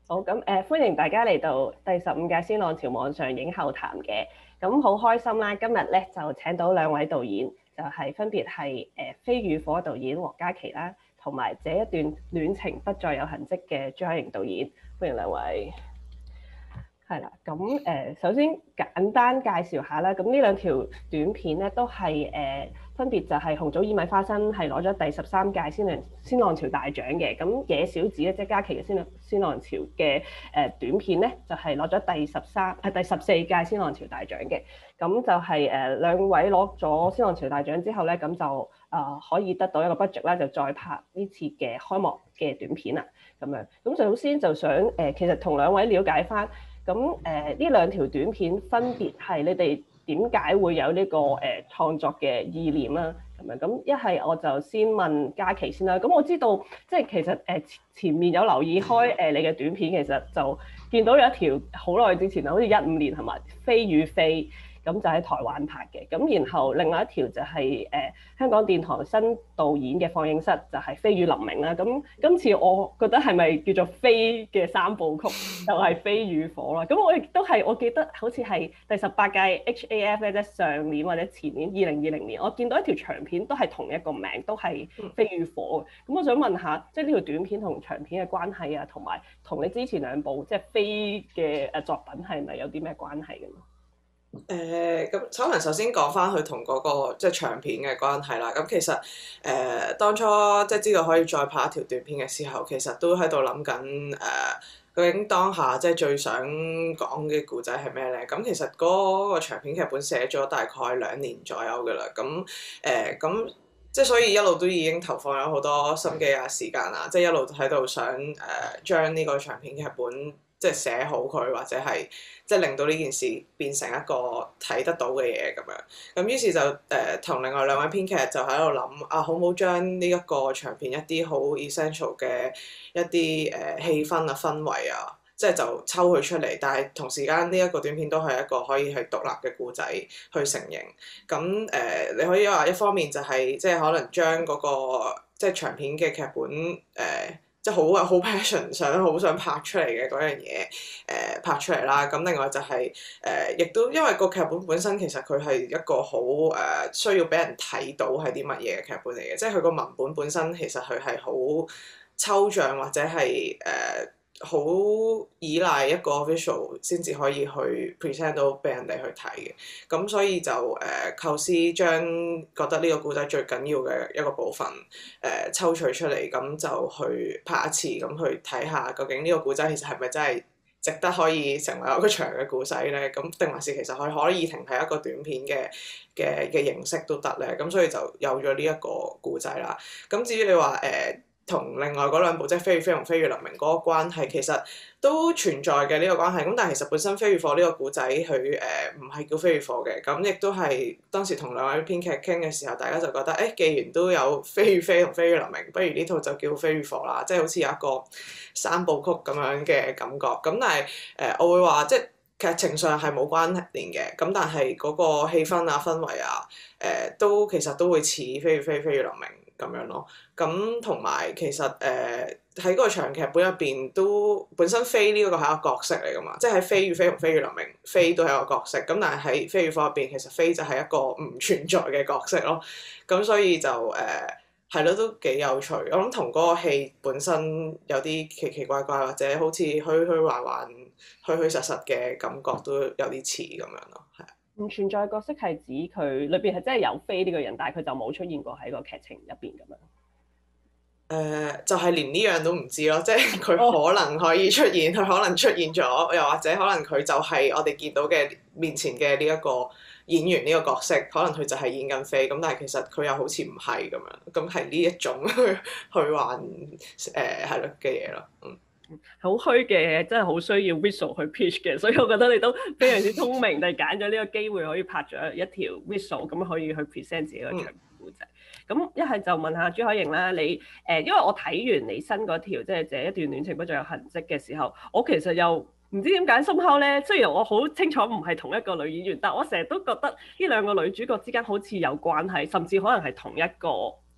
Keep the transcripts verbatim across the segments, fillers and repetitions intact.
好咁誒、呃，歡迎大家嚟到第十五屆鮮浪潮網上映後談嘅。咁好開心啦！今日咧就請到兩位導演，就係、是、分別係誒《飛與火》導演黃嘉琪啦，同埋這一段戀情不再有痕跡嘅朱凱瑩導演。歡迎兩位。係啦，咁誒、呃、首先簡單介紹下啦。咁呢兩條短片咧都係誒、呃、分別就係紅棗薏米花生係攞咗第十三屆鮮浪鮮浪潮大獎嘅。咁野小子咧即係嘉琪嘅鮮浪鮮浪潮嘅誒、呃、短片咧就係攞咗第十三係第十四屆鮮浪潮大獎嘅。咁就係、是、誒、呃、兩位攞咗鮮浪潮大獎之後咧，咁就誒、呃、可以得到一個 budget 啦，就再拍呢次嘅開幕嘅短片啦。咁樣咁首先就想誒、呃、其實同兩位了解翻。咁誒呢兩條短片分別係你哋點解會有呢、這個誒、呃、創作嘅意念啦？咁樣咁一係我就先問嘉琪先啦。咁我知道即係其實誒、呃、前面有留意開誒、呃、你嘅短片，其實就見到有一條好耐之前啊，好似一五年係咪飛與飛？咁就喺台灣拍嘅。咁然後另外一條就係、是、誒、呃、香港電台新導演嘅放映室，就係、是、飛與黎明啦。咁今次我覺得係咪叫做飛嘅三部曲，就係、是、飛與火啦。咁我亦都係我記得好似係第十八屆 H A F 咧，即係上年或者前年二零二零年，我見到一條長片都係同一個名，都係飛與火。咁我想問下，即係呢條短片同長片嘅關係啊，同埋同你之前兩部即係飛嘅誒作品係咪有啲咩關係嘅？ 誒咁，可能首先講翻佢同嗰個即係長片嘅關係啦。咁其實誒、呃、當初即係知道可以再拍一條短片嘅時候，其實都喺度諗緊誒究竟當下即係最想講嘅故仔係咩咧？咁其實嗰個長片劇本寫咗大概兩年左右㗎啦。咁誒咁即係所以一路都已經投放咗好多心機啊、時間啊，即係一路喺度想誒、呃、將呢個長片劇本即係寫好佢，或者係即係令到呢件事變成一個睇得到嘅嘢咁樣。咁於是就誒同、呃、另外兩位編劇就喺度諗啊，好唔好將呢一個長片一啲好 essential 嘅一啲誒、呃、氣氛啊、氛圍啊，即係就抽佢出嚟。但係同時間呢一個短片都係一個可以係獨立嘅故仔去成形。咁誒、呃，你可以話一方面就係、是、即係可能將嗰、那個即係長片嘅劇本誒。呃即係好好 passion 想好想拍出嚟嘅嗰樣嘢，誒、呃、拍出嚟啦。咁另外就係、是、誒、呃，亦都因為個劇本本身其實佢係一個好誒、呃、需要俾人睇到係啲乜嘢嘅劇本嚟嘅，即係佢個文本本身其實佢係好抽象或者係誒。呃好依賴一個 visual 先至可以去 present 到俾人哋去睇嘅，咁所以就誒、呃、構思將覺得呢個故仔最緊要嘅一個部分誒、呃、抽取出嚟，咁就去拍一次，咁去睇下究竟呢個故仔其實係咪真係值得可以成為一個長嘅故仔咧？咁定還是其實佢可以停喺一個短片嘅嘅嘅形式都得咧？咁所以就有咗呢一個故仔啦。咁至於你話誒，呃同另外嗰兩部即係《飛與飛》同《飛與黎明》嗰個關係，其實都存在嘅呢個關係。咁但係其實本身《飛與火》呢個故仔佢誒唔係叫《飛與火》嘅，咁亦都係當時同兩位編劇傾嘅時候，大家就覺得誒、欸，既然都有《飛與飛》同《飛與黎明》，不如呢套就叫《飛與火》啦，即係好似有一個三部曲咁樣嘅感覺。咁但係誒、呃，我會話即係劇情上係冇關聯嘅，咁但係嗰個氣氛啊、氛圍啊，誒、呃、都其實都會似《飛與飛》《飛與黎明》咁樣咯。咁同埋其實誒喺嗰個長劇本入邊都本身飛呢個係一個角色嚟㗎嘛，即係喺《飛與飛》同《飛與黎明》飛都係一個角色，咁但係喺《飛與火》入邊其實飛就係一個唔存在嘅角色咯。咁所以就誒係咯，都幾有趣。我諗同嗰個戲本身有啲奇奇怪怪或者好似虛虛幻幻、虛虛實實嘅感覺都有啲似咁樣咯，係。 唔存在角色係指佢裏邊係真係有飛呢個人，但係佢就冇出現過喺個劇情入邊咁樣。 誒、呃、就係、是、連呢樣都唔知咯，即係佢可能可以出現，佢、oh. 可能出現咗，又或者可能佢就係我哋見到嘅面前嘅呢一個演員呢個角色，可能佢就係演緊飛，咁但係其實佢又好似唔係咁樣，咁係呢一種去去幻誒係咯嘅嘢咯，嗯。 好虛嘅，真係好需要 visual 去 pitch 嘅，所以我覺得你都非常之聰明，就揀咗呢個機會可以拍咗一條 visual，咁可以去 present 自己個長故仔。咁一係就問下朱凱瑩啦，你誒、呃，因為我睇完你新嗰條即係這一段戀情不再有痕跡嘅時候，我其實又唔知點解深刻咧。雖然我好清楚唔係同一個女演員，但我成日都覺得呢兩個女主角之間好似有關係，甚至可能係同一個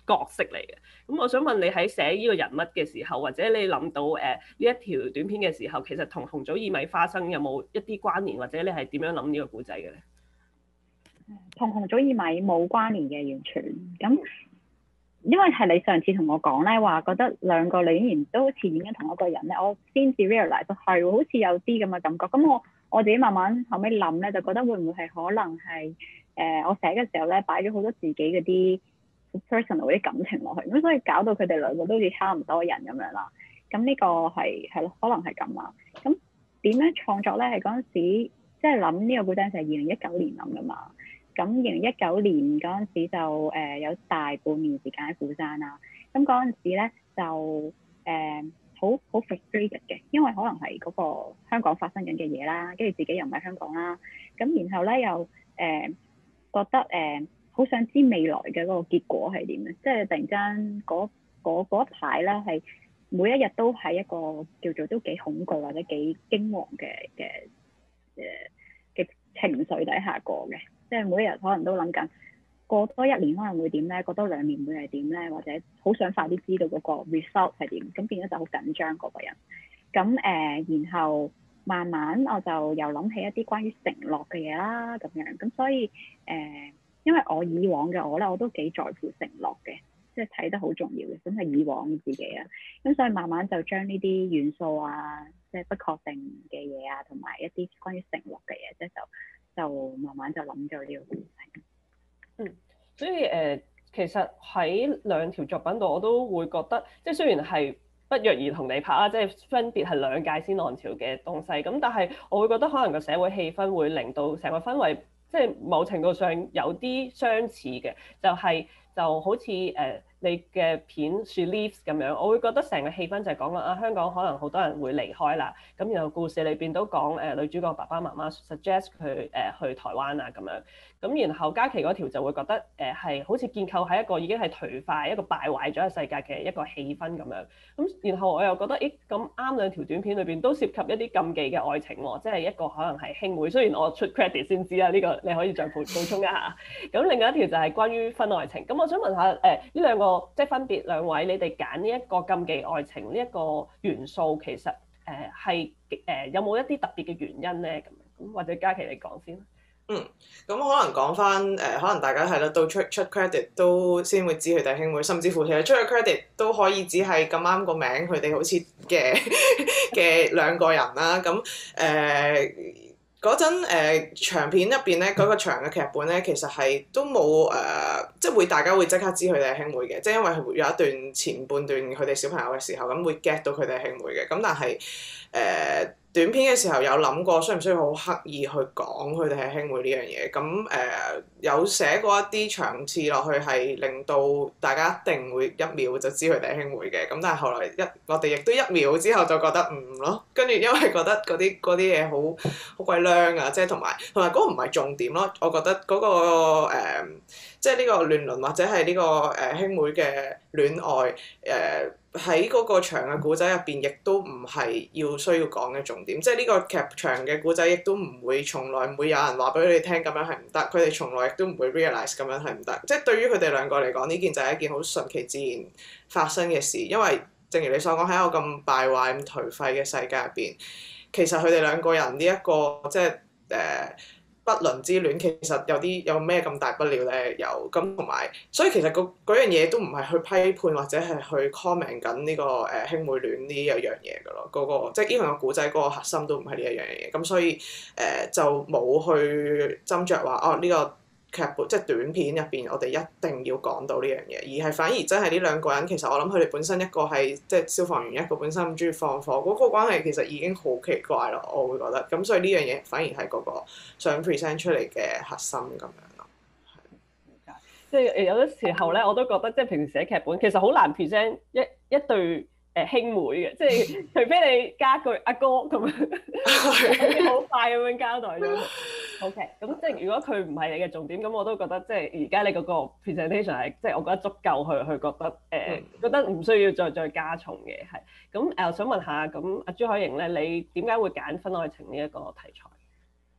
角色嚟嘅。咁我想問你喺寫呢個人物嘅時候，或者你諗到誒呢、呃、一條短片嘅時候，其實同紅棗薏米花生有冇一啲關聯，或者你係點樣諗呢個故仔嘅咧？ 同紅棗薏米冇關聯嘅，完全咁。因為係你上次同我講咧，話覺得兩個女演員都好似演緊同一個人咧，我先至 realize 係喎，好似有啲咁嘅感覺。咁我我自己慢慢後尾諗咧，就覺得會唔會係可能係誒、呃、我寫嘅時候咧，擺咗好多自己嗰啲 personal 嗰啲感情落去，咁所以搞到佢哋兩個都好似差唔多人咁樣啦。咁呢個係係咯，可能係咁啦。咁點樣創作咧？係嗰陣時即係諗呢個故仔就係二零一九年諗噶嘛。咁二零一九年嗰陣時就誒、呃、有大半年時間喺釜山啦。咁嗰陣時咧就誒好好 frustrated 嘅，因為可能係嗰個香港發生緊嘅嘢啦，跟住自己又唔喺香港啦。咁然後咧又誒、呃、覺得誒好、呃、想知未來嘅嗰個結果係點咧？即係突然間嗰嗰一排咧係每一日都喺一個叫做都幾恐懼或者幾驚惶嘅嘅誒嘅情緒底下過嘅。即係每一日可能都諗緊過多一年可能會點咧，過多兩年會係點咧，或者好想快啲知道嗰個 result 係點，咁變咗就好緊張嗰個人。咁誒、呃，然後慢慢我就又諗起一啲關於承諾嘅嘢啦，咁樣咁所以誒、呃，因為我以往嘅我咧，我都幾在乎承諾嘅，即係睇得好重要嘅，咁係以往自己啊，咁所以慢慢就將呢啲元素啊，即係不確定嘅嘢啊，同埋一啲關於承諾嘅嘢，即係就。就慢慢就諗咗呢個故事。 嗯，所以誒、呃，其實喺兩條作品度，我都會覺得，即係雖然係不約而同地拍啦，即係分別係兩屆先浪潮嘅東西，咁但係我會覺得可能個社會氣氛會令到成個氛圍，即係某程度上有啲相似嘅，就係、是、就好似誒。呃你嘅片 She Leaves 咁樣，我會覺得成個氣氛就係講緊啊香港可能好多人會離開啦，咁然後故事裏邊都講誒、呃、女主角爸爸媽媽 suggest 佢誒、呃、去台灣啊咁樣，咁然後嘉琪嗰條就會覺得誒係、呃、好似建構喺一個已經係頹壞一個敗壞咗嘅世界嘅一個氣氛咁樣，咁然後我又覺得誒咁啱兩條短片裏邊都涉及一啲禁忌嘅愛情喎，即係一個可能係兄妹，雖然我出 credit 先知啦，呢、這個你可以再補補充一下，咁另外一條就係關於婚外情，咁我想問下誒呢兩個。即係分別兩位，你哋揀呢一個禁忌愛情呢一個元素，其實誒係誒有冇一啲特別嘅原因咧？咁咁或者嘉琪你講先。 嗯，咁可能講翻誒，可能大家係咯，到出出 credit 都先會知佢哋兄妹，甚至乎其實出咗 credit 都可以只係咁啱個名，佢哋好似嘅嘅兩個人啦。咁誒。呃嗰陣誒長片入邊咧，嗰、那個長嘅劇本咧，其實係都冇誒、呃，即係會大家會即刻知佢哋係兄妹嘅，即係因為有一段前半段佢哋小朋友嘅時候，咁會 get 到佢哋係兄妹嘅。咁但係誒、呃、短片嘅時候有諗過，需唔需要好刻意去講佢哋係兄妹呢樣嘢？咁誒、呃、有寫過一啲場次落去，係令到大家一定會一秒就知佢哋係兄妹嘅。咁但係後來一我哋亦都一秒之後就覺得唔咯，跟住因為覺得嗰啲嗰啲嘢好好鬼靚啊，即係同埋同埋嗰個唔係重點咯。我覺得嗰、嗰個、呃、即係呢個亂倫或者係呢、呢個誒、呃、兄妹嘅戀愛誒喺嗰個長嘅故仔入邊，亦都唔係要需要講嘅重點。即係呢個劇場嘅故仔，亦都唔會從來唔會有人話俾佢哋聽咁樣係唔得，佢哋從來亦都唔會 realize 咁樣係唔得。即係對於佢哋兩個嚟講，呢件就係一件好順其自然發生嘅事，因為正如你所講，喺一個咁敗壞、咁頹廢嘅世界入邊，其實佢哋兩個人呢、這、一個即係誒、呃、不倫之戀，其實有啲有咩咁大不了咧？有咁同埋，所以其實嗰樣嘢都唔係去批判或者係去 comment 緊呢、這個誒、呃、兄妹戀呢一樣嘢㗎咯。嗰、那個即係 even 個古仔嗰個核心都唔係呢一樣嘢。咁所以誒、呃、就冇去斟酌話哦呢、這個。劇本即係短片入邊，我哋一定要講到呢樣嘢，而係反而真係呢兩個人，其實我諗佢哋本身一個係即係消防員，一個本身咁中意放火，嗰、那個關係其實已經好奇怪咯，我會覺得。咁所以呢樣嘢反而係嗰個想 present 出嚟嘅核心咁樣咯。 即係有啲時候咧，我都覺得即係平時寫劇本，其實好難 present 一一對誒兄妹嘅，即係除非你加句阿哥咁樣，好快咁樣交代咗。OK，咁即係如果佢唔係你嘅重點，咁我都覺得即係而家你嗰個 presentation 係即係我覺得足夠去去覺得誒、呃嗯、覺得唔需要再再加重嘅係。咁誒，我想問下咁阿朱海瑩咧，你點解會揀婚外情呢一個題材？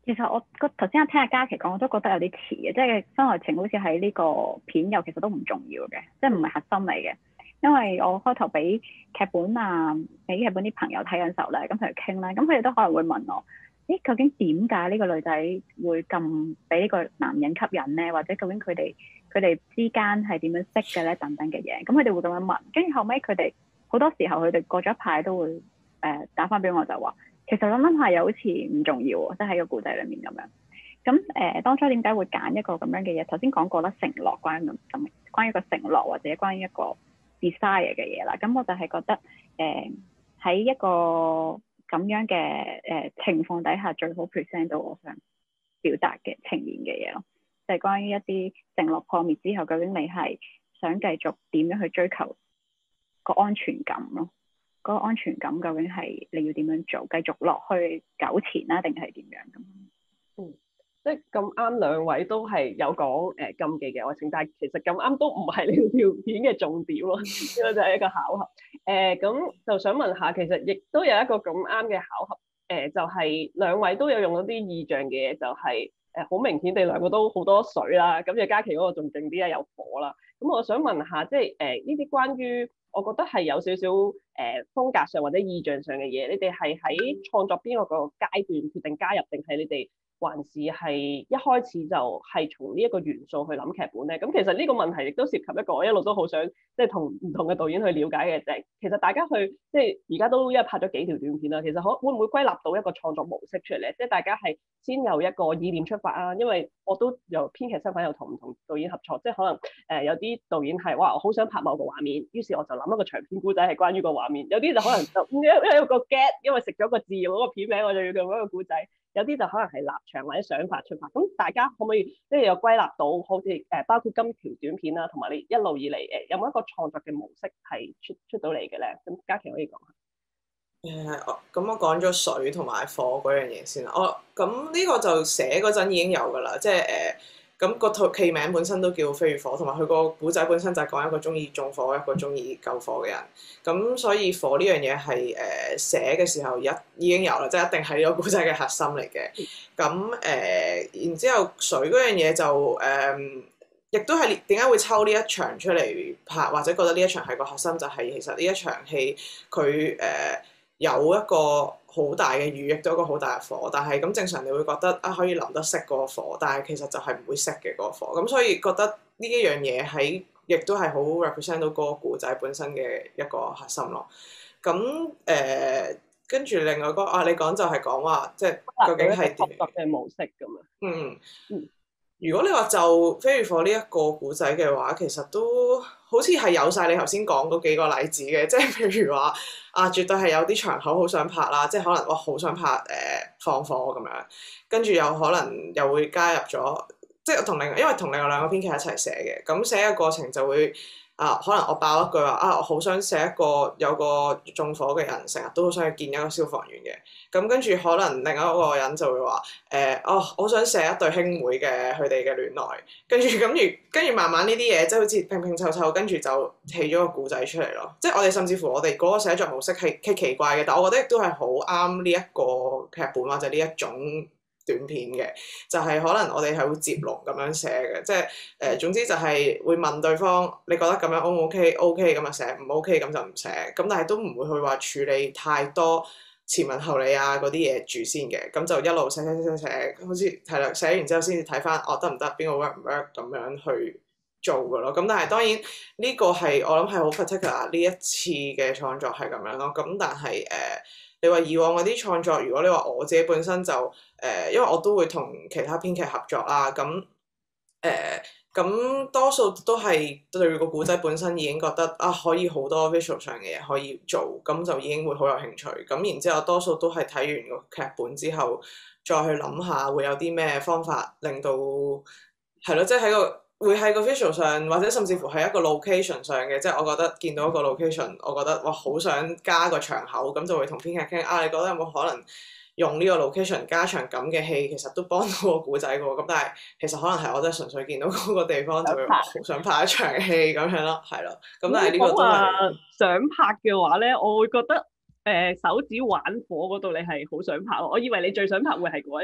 其實我個頭先我聽阿嘉琪講，我都覺得有啲似嘅，即係婚外情好似喺呢個片又其實都唔重要嘅，即係唔係核心嚟嘅。因為我開頭俾劇本啊，俾劇本啲朋友睇嘅時候咧，咁佢哋傾咧，咁佢哋都可能會問我，咦，究竟點解呢個女仔會咁俾呢個男人吸引咧？或者究竟佢哋佢哋之間係點樣識嘅咧？等等嘅嘢，咁佢哋會咁樣問。跟住後尾，佢哋好多時候佢哋過咗一排都會誒、呃、打翻俾我，就話其實諗諗下又好似唔重要喎，即係喺個故仔裡面咁樣。咁誒、呃，當初點解會揀一個咁樣嘅嘢？頭先講過啦，承諾關於咁咁關於一個承諾或者關於一個 desire 嘅嘢啦。咁我就係覺得誒喺、呃、一個咁樣嘅誒、呃、情況底下，最好 present 到我想表達嘅呈現嘅嘢咯，就係、是、關於一啲承諾破滅之後，究竟你係想繼續點樣去追求個安全感咯？嗰、那個安全感究竟係你要點樣做？繼續落去糾纏啦，定係點樣咁？ 嗯。即係咁啱兩位都係有講誒、呃、禁忌嘅愛情，但係其實咁啱都唔係呢條片嘅重點咯，呢個就係一個巧合。誒、呃、咁就想問下，其實亦都有一個咁啱嘅巧合，誒、呃、就係、是、兩位都有用咗啲意象嘅嘢，就係誒好明顯地兩個都好多水啦，咁嘅嘉琪嗰個仲勁啲啊，有火啦。咁我想問下，即係誒呢啲關於我覺得係有少少誒、呃、風格上或者意象上嘅嘢，你哋係喺創作邊個個階段決定加入，定係你哋還是係一開始就係從呢一個元素去諗劇本咧？咁其實呢個問題亦都涉及一個我一路都好想即係同唔同嘅導演去了解嘅，就係其實大家去即係而家都因為拍咗幾條短片啦，其實可會唔會歸納到一個創作模式出嚟咧？即係大家係先由一個意念出發啊，因為我都由編劇身份又同唔同導演合作，即係可能誒、呃、有啲導演係哇我好想拍某個畫面，於是我就諗一個長篇故仔係關於個畫面，有啲就可能就因為有個 get， 因為食咗個字嗰個片名，我就要用嗰個故仔。有啲就可能係立場或者想法出發，咁大家可唔可以即係有歸納到好似誒、呃、包括今條短片啦，同埋你一路以嚟誒、呃、有冇一個創作嘅模式係出出到嚟嘅咧？咁嘉琪可以講下。 誒，我咁我講咗水同埋火嗰樣嘢先啦。我咁呢個就寫嗰陣已經有㗎啦，即係誒咁個套戲名本身都叫飛與火，同埋佢個古仔本身就係講一個中意縱火一個中意救火嘅人。咁所以火呢樣嘢係誒寫嘅時候一已經有啦，即係一定係呢個古仔嘅核心嚟嘅。咁誒、呃，然之後水嗰樣嘢就誒，亦、呃、都係點解會抽呢一場出嚟拍，或者覺得呢一場係個核心，就係、是、其實呢一場戲佢誒。呃有一個好大嘅雨，亦都有一個好大嘅火，但係咁正常你會覺得啊可以淋得熄嗰個火，但係其實就係唔會熄嘅嗰個火，咁所以覺得呢一樣嘢喺亦都係好 represent 到嗰個故仔本身嘅一個核心咯。咁誒跟住另外嗰個啊，你講就係講話即係究竟係點嘅模式咁樣。嗯嗯。 如果你話就飛與火呢一個故仔嘅話，其實都好似係有晒你頭先講嗰幾個例子嘅，即係譬如話啊，絕對係有啲場口好想拍啦，即係可能我好想拍誒、呃、放火咁樣，跟住有可能又會加入咗，即係同另因為同另外兩個編劇一齊寫嘅，咁寫嘅過程就會。啊，可能我爆一句話啊，我好想寫一個有個縱火嘅人，成日都好想去見一個消防員嘅。咁跟住可能另一個人就會話誒、呃，哦，我想寫一對兄妹嘅佢哋嘅戀愛。跟住跟住跟住慢慢呢啲嘢，即係好似拼拼湊湊，跟住就起咗個故仔出嚟咯。即係我哋甚至乎我哋嗰個寫作模式係係奇怪嘅，但我覺得亦都係好啱呢一個劇本或者呢一種短片嘅，就係、是、可能我哋係會接龍咁樣寫嘅，即係誒、呃、總之就係會問對方你覺得咁樣 O 唔 OK？OK 咁就寫，唔 OK 咁就唔寫，咁但係都唔會去話處理太多前文後理啊嗰啲嘢住先嘅，咁就一路寫寫寫寫寫，好似係啦，寫完之後先至睇翻哦得唔得，邊個 work 唔 work 咁樣去做嘅咯。咁但係當然呢個係我諗係好 particular 呢一次嘅創作係咁樣咯。咁但係誒。呃你話以往嗰啲創作，如果你話我自己本身就誒、呃，因為我都會同其他編劇合作啦，咁誒咁多數都係對個古仔本身已經覺得啊，可以好多 visual 上嘅嘢可以做，咁就已經會好有興趣。咁然之後多數都係睇完個劇本之後，再去諗下會有啲咩方法令到係咯，即係喺個。會喺個 visual 上，或者甚至乎係一個 location 上嘅，即係我覺得見到一個 location，我覺得哇好想加個場口，咁就會同編劇傾啊，你覺得有冇可能用呢個 location 加場咁嘅戲，其實都幫到個故仔嘅喎。咁但係其實可能係我真係純粹見到嗰個地方就會好想拍一場戲咁樣咯，係咯。咁但係呢個都係想拍嘅話咧，我會覺得誒、呃、手指玩火嗰度你係好想拍咯。我以為你最想拍會係嗰一場。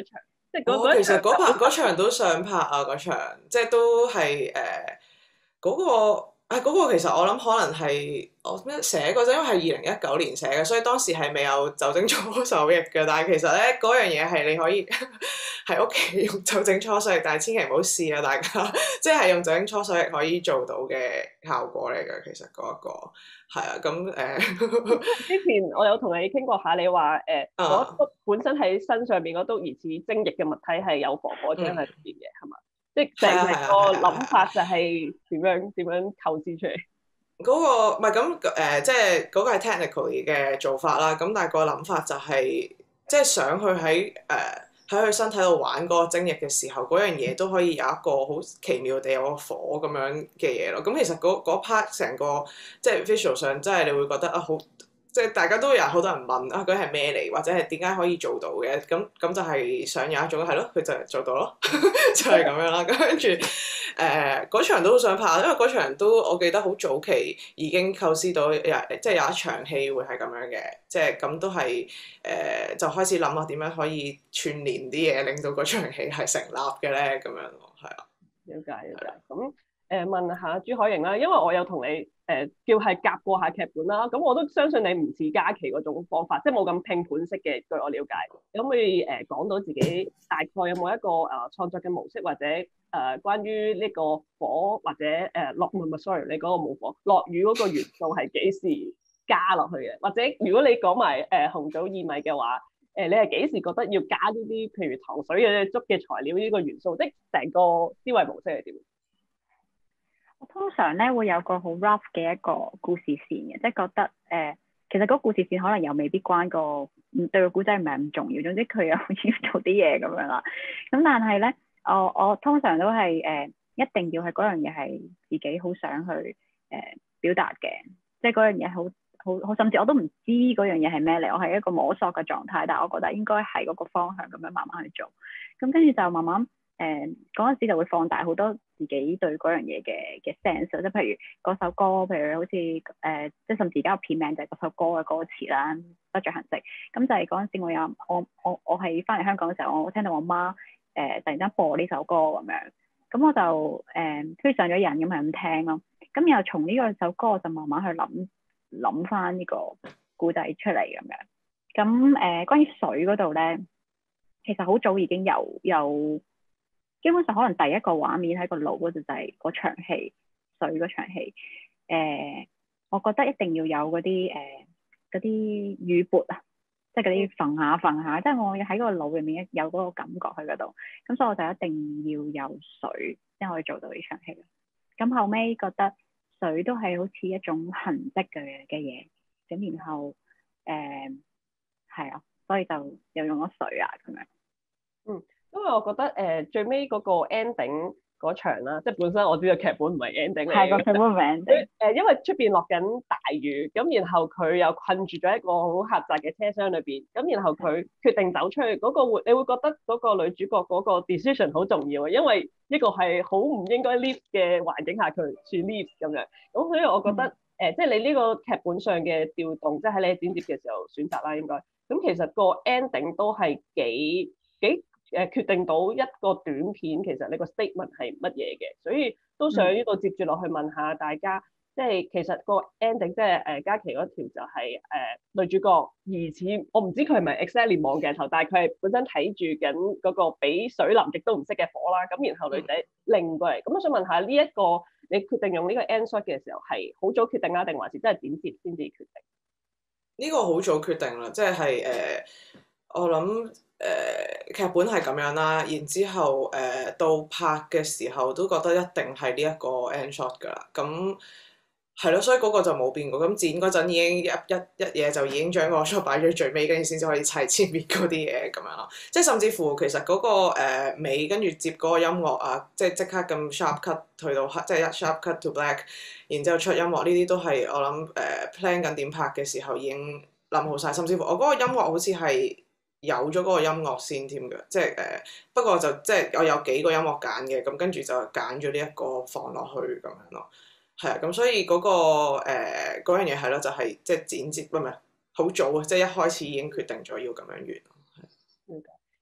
即係嗰我、哦、其實嗰拍嗰場場都想拍啊，嗰場即係都係誒嗰個。啊！嗰個其實我諗可能係我咩寫嗰陣，因為係二零一九年寫嘅，所以當時係未有酒精搓手液嘅。但係其實咧嗰樣嘢係你可以喺屋企用酒精搓手液，但係千祈唔好試啊！大家即係用酒精搓手液可以做到嘅效果嚟嘅。其實嗰、嗰個係啊，咁誒。呃、 之前我有同你傾過下，你話誒嗰篤啊本身喺身上邊嗰篤疑似精液嘅物體係有防火漿喺入邊嘅，係嘛、嗯？即係成成個諗法就係點樣點樣構思出嚟？ 嗰、那個唔係咁誒，即係嗰個係 technically 嘅做法啦。咁但係個諗法就係、是，即係想去喺誒喺佢身體度玩嗰個精液嘅時候，嗰樣嘢都可以有一個好奇妙地有個火咁樣嘅嘢咯。咁其實嗰嗰 part 成個即係 visual 上，真係你會覺得啊好。即係大家都有好多人問啊，究竟係咩嚟，或者係點解可以做到嘅？咁咁就係想有一種係咯，佢就係做到咯，就係咁樣啦。咁跟住誒嗰場都好想拍，因為嗰場都我記得好早期已經構思到有即係有一場戲會係咁樣嘅，即係咁都係誒、呃、就開始諗下點樣可以串連啲嘢，令到嗰場戲係成立嘅咧，咁樣咯，係啊。 了解了解。咁誒問下朱凱瑩啦，因為我有同你。誒、呃、叫係夾過下劇本啦，咁我都相信你唔似嘉琪嗰種方法，即係冇咁拼盤式嘅。據我了解，可唔可以誒講、呃、到自己大概有冇一個誒、呃、創作嘅模式，或者誒、呃、關於呢個火或者誒落唔係 sorry 你嗰個冇火落雨嗰個元素係幾時加落去嘅？或者如果你講埋誒紅棗薏米嘅話，誒、呃、你係幾時覺得要加呢啲譬如糖水嘅粥嘅材料呢個元素？即係成個思維模式係點？ 我通常咧會有個好 rough 嘅一個故事線嘅，即係覺得誒、呃，其實嗰個故事線可能又未必關個，對個故仔唔係咁重要。總之佢又好似要做啲嘢咁樣啦。咁但係咧，我我通常都係誒、呃，一定要係嗰樣嘢係自己好想去誒、呃、表達嘅，即係嗰樣嘢好好好，甚至我都唔知嗰樣嘢係咩嚟，我係一個摸索嘅狀態，但係我覺得應該係嗰個方向咁樣慢慢去做。咁跟住就慢慢。誒嗰陣時就會放大好多自己對嗰樣嘢嘅嘅 sense，即係譬如嗰首歌，譬如好似誒、呃，即係甚至而家個片名就係嗰首歌嘅歌詞啦，不着痕跡。咁就係嗰陣時我有我我我係翻嚟香港嘅時候，我聽到我媽誒、呃、突然間播呢首歌咁樣，咁我就誒推、呃、上咗癮咁係咁聽咯。咁然後從呢個首歌我就慢慢去諗諗翻呢個故仔出嚟咁樣。咁誒、呃、關於水嗰度咧，其實好早已經有有。基本上可能第一個畫面喺個腦嗰度就係嗰場戲，水嗰場戲。誒、呃，我覺得一定要有嗰啲誒嗰啲雨缽啊，即係嗰啲揈下揈下，即係我喺個腦入面有嗰個感覺喺嗰度。咁所以我就一定要有水先可以做到呢場戲。咁後尾覺得水都係好似一種痕跡嘅嘅嘢，咁然後誒係啊，所以就又用咗水啊咁樣。 嗯。因為我覺得誒、呃、最尾嗰個 ending 嗰場啦，即係本身我知道劇本唔係 ending 嚟嘅， 係個劇本唔係 ending。 誒，因為出邊落緊大雨，咁然後佢又困住咗一個好狹窄嘅車廂裏邊，咁然後佢決定走出去，嗰、那個會你會覺得嗰個女主角嗰個 decision 好重要啊，因為一個係好唔應該 live 嘅環境下佢選 live 咁樣，咁所以我覺得誒、嗯呃，即係你呢個劇本上嘅調動，即係喺你剪接嘅時候選擇啦，應該，咁其實個 ending 都係幾幾。誒決定到一個短片其實呢個 statement 係乜嘢嘅，所以都想呢度接住落去問下大家，即係其實個 ending 即係誒嘉琪嗰條就係、是、誒、呃、女主角疑似，我唔知佢係咪 exactly 望鏡頭，但係佢係本身睇住緊嗰個俾水淋亦都唔識嘅火啦，咁然後女仔擰過嚟，咁我想問下呢一個你決定用呢個 end shot 嘅時候係好早決定啊，定還是真係剪接先至決定？ 呢個好早決定啦，即係誒、呃、我諗。誒、呃、劇本係咁樣啦，然之後誒、呃、到拍嘅時候都覺得一定係呢一個 end shot 㗎啦，咁係咯，所以嗰個就冇變過。咁剪嗰陣已經一一一嘢就已經將個 shot 擺咗最尾，跟住先至可以砌前面嗰啲嘢咁樣咯。即係甚至乎其實嗰、嗰個誒、呃、尾跟住接嗰個音樂啊，即係即刻咁 sharp cut 去到黑，即係一 sharp cut to black，然之後出音樂呢啲都係我諗誒、呃、plan 緊點拍嘅時候已經諗好晒。甚至乎我嗰個音樂好似係。有咗嗰個音樂先添嘅，即係誒、呃，不過就即係我有幾個音樂揀嘅，咁跟住就揀咗呢一個放落去咁樣咯，係啊，咁所以嗰、嗰個誒嗰樣嘢係咯，就係即係剪接唔係好早啊，即係一開始已經決定咗要咁樣完。 嗯，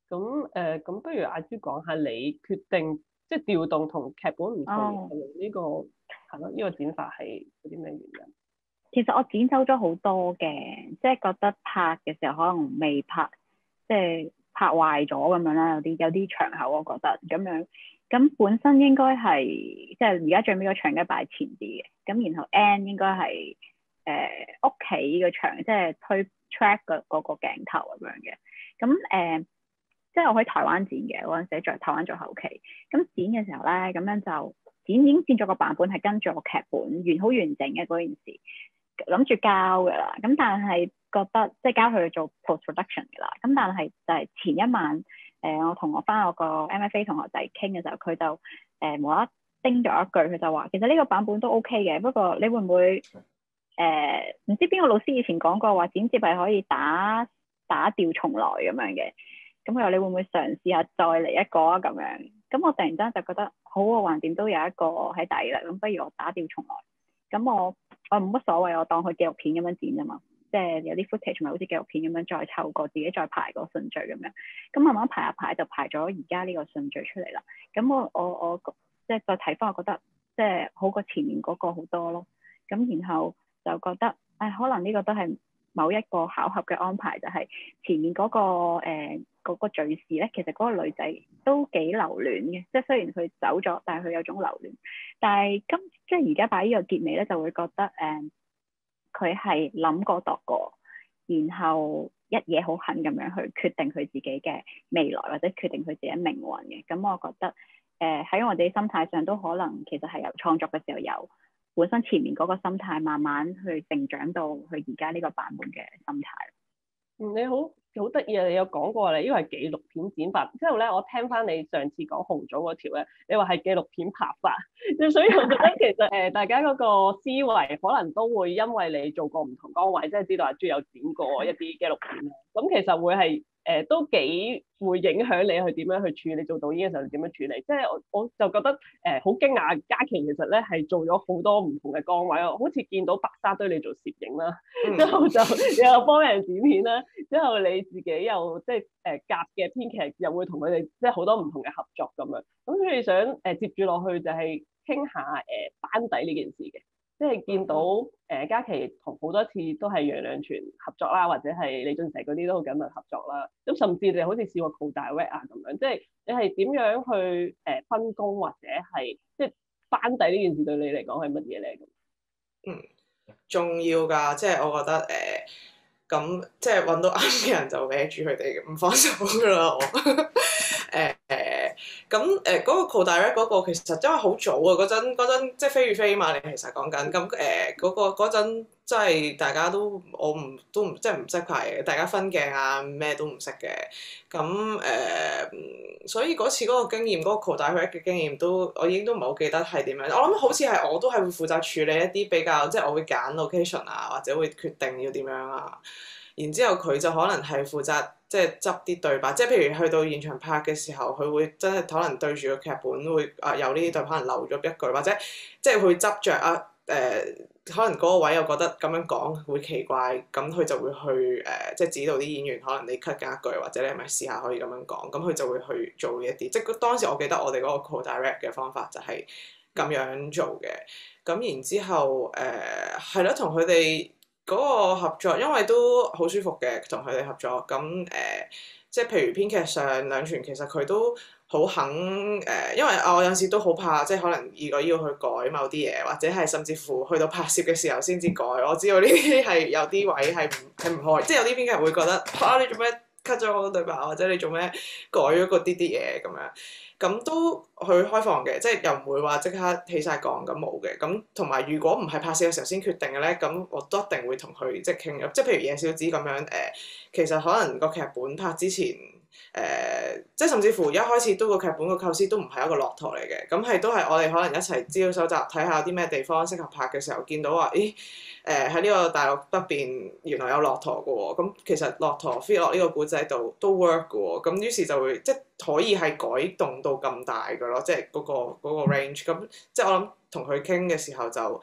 咁誒，咁、呃、不如阿朱講下你決定即係調動同劇本唔同， 哦係咪呢個係咯？呢、這個剪法係有啲咩原因？ 其實我剪走咗好多嘅，即係覺得拍嘅時候可能未拍，即係拍壞咗咁樣啦。有啲有啲場口，我覺得咁樣。咁本身應該係即係而家最尾個場應該擺前啲嘅。咁然後 end 應該係誒屋企嘅場，即係推 track 嘅嗰個鏡頭咁樣嘅。咁誒、呃，即係我喺台灣剪嘅嗰陣時，在台灣做後期。咁剪嘅時候咧，咁樣就剪已經剪咗個版本係跟住個劇本完好完整嘅嗰件事。諗住交㗎啦，咁但係覺得即係交佢去做 post production 㗎啦。咁但係就係前一晚，誒、呃、我同我翻我個 M F A 同學仔傾嘅時候，佢就誒、呃、無啦啦叮咗一句，佢就話其實呢個版本都 OK 嘅，不過你會唔會誒唔、呃、知邊個老師以前講過話剪接係可以打打掉重來咁樣嘅？咁佢話你會唔會嘗試下再嚟一個啊咁樣？咁我突然間就覺得好啊，橫掂都有一個喺底啦，咁不如我打掉重來。咁我我冇乜所謂，我當佢紀錄片咁樣剪啫嘛，即係有啲 footage 咪好似紀錄片咁樣再湊過，自己再排個順序咁樣。咁慢慢排下排就排咗而家呢個順序出嚟啦。咁我我我即係再睇翻，我覺得即係好過前面嗰個好多咯。咁然後就覺得，唉，可能呢個都係某一個巧合嘅安排，就係、是、前面嗰、那個誒嗰、呃那個敘事咧，其實嗰個女仔都幾留戀嘅，即係雖然佢走咗，但係佢有種留戀。但係今即係而家擺呢個結尾咧，就會覺得誒，佢係諗過度過，然後一嘢好狠咁樣去決定佢自己嘅未來，或者決定佢自己命運嘅。咁我覺得誒喺、呃、我哋心態上都可能其實係由創作嘅時候有本身前面嗰個心態，慢慢去成長到去而家呢個版本嘅心態。 嗯，你好好得意啊！你有講過你呢個係紀錄片剪法，之後咧我聽翻你上次講紅組嗰條咧，你話係紀錄片拍法，所以我覺得其實誒、呃、大家嗰個思維可能都會因為你做過唔同崗位，即係知道阿朱有剪過一啲紀錄片，咁其實會係。誒、呃、都幾會影響你去點樣去處理做導演嘅時候你點樣處理，即係我我就覺得誒好驚訝，嘉琪其實咧係做咗好多唔同嘅崗位，好似見到白沙堆你做攝影啦，之後就又幫人剪片啦，之後你自己又即係誒夾嘅編劇又會同佢哋即係好多唔同嘅合作咁樣，咁所以想誒、呃、接住落去就係傾下誒、呃、班底呢件事嘅。即係見到誒嘉琪同好多次都係楊兩全合作啦，或者係李俊石嗰啲都好緊密合作啦。咁甚至你好似試過 co-direct 啊咁樣，即係你係點樣去誒分工或者係即係班底呢件事對你嚟講係乜嘢咧？ 嗯，重要㗎，即係我覺得誒，咁、呃、即係揾到啱嘅人就孭住佢哋，唔放手㗎啦我。誒咁誒嗰個 co-direct 嗰個其實因為好早啊，嗰陣嗰陣即係飛與飛嘛，你其實講緊咁誒嗰個嗰陣即係大家都我唔都唔即係唔識拍嘅，大家分鏡啊咩都唔識嘅，咁誒、呃、所以嗰次嗰個經驗嗰、嗰個 co-direct 嘅經驗都我已經都唔係好記得係點樣，我諗好似係我都係會負責處理一啲比較即係我會揀 location 啊，或者會決定要點樣啊。然之後佢就可能係負責即係執啲對白，即係譬如去到現場拍嘅時候，佢會真係可能對住個劇本會啊有呢啲對白，可能漏咗一句，或者即係會執着啊誒、呃，可能嗰個位又覺得咁樣講會奇怪，咁佢就會去誒、呃、即係指導啲演員，可能你 cut 緊一句，或者你係咪試下可以咁樣講，咁佢就會去做呢一啲。即係當時我記得我哋嗰個 co-direct 嘅方法就係咁樣做嘅。咁然之後誒係咯，同佢哋嗰個合作，因為都好舒服嘅，同佢哋合作。咁誒、呃，即係譬如編劇上兩全，其實佢都好肯誒、呃，因為我有陣時都好怕，即係可能如果要去改某啲嘢，或者係甚至乎去到拍攝嘅時候先至改。我知道呢啲係有啲位係唔係唔開，即係有啲編劇會覺得啊，你做咩 cut 咗好多對白，或者你做咩改咗嗰啲啲嘢咁樣。咁都去開放嘅，即係又唔會話即刻起晒槓咁冇嘅。咁同埋如果唔係拍攝嘅時候先決定嘅咧，咁我都一定會同佢即係傾嘅。即係譬如野小子咁樣誒、呃，其實可能個劇本拍之前誒、呃，即係甚至乎一開始都個劇本個構思都唔係一個駱駝嚟嘅。咁係都係我哋可能一齊資料搜集，睇下有啲咩地方適合拍嘅時候，見到話咦誒喺呢個大陸北邊原來有駱駝嘅喎。咁其實駱駝 fit 落呢個古仔度都 work 嘅喎。咁於是就會即係可以係改動到咁大嘅咯，即係嗰個嗰個 range。咁即係我諗同佢傾嘅時候就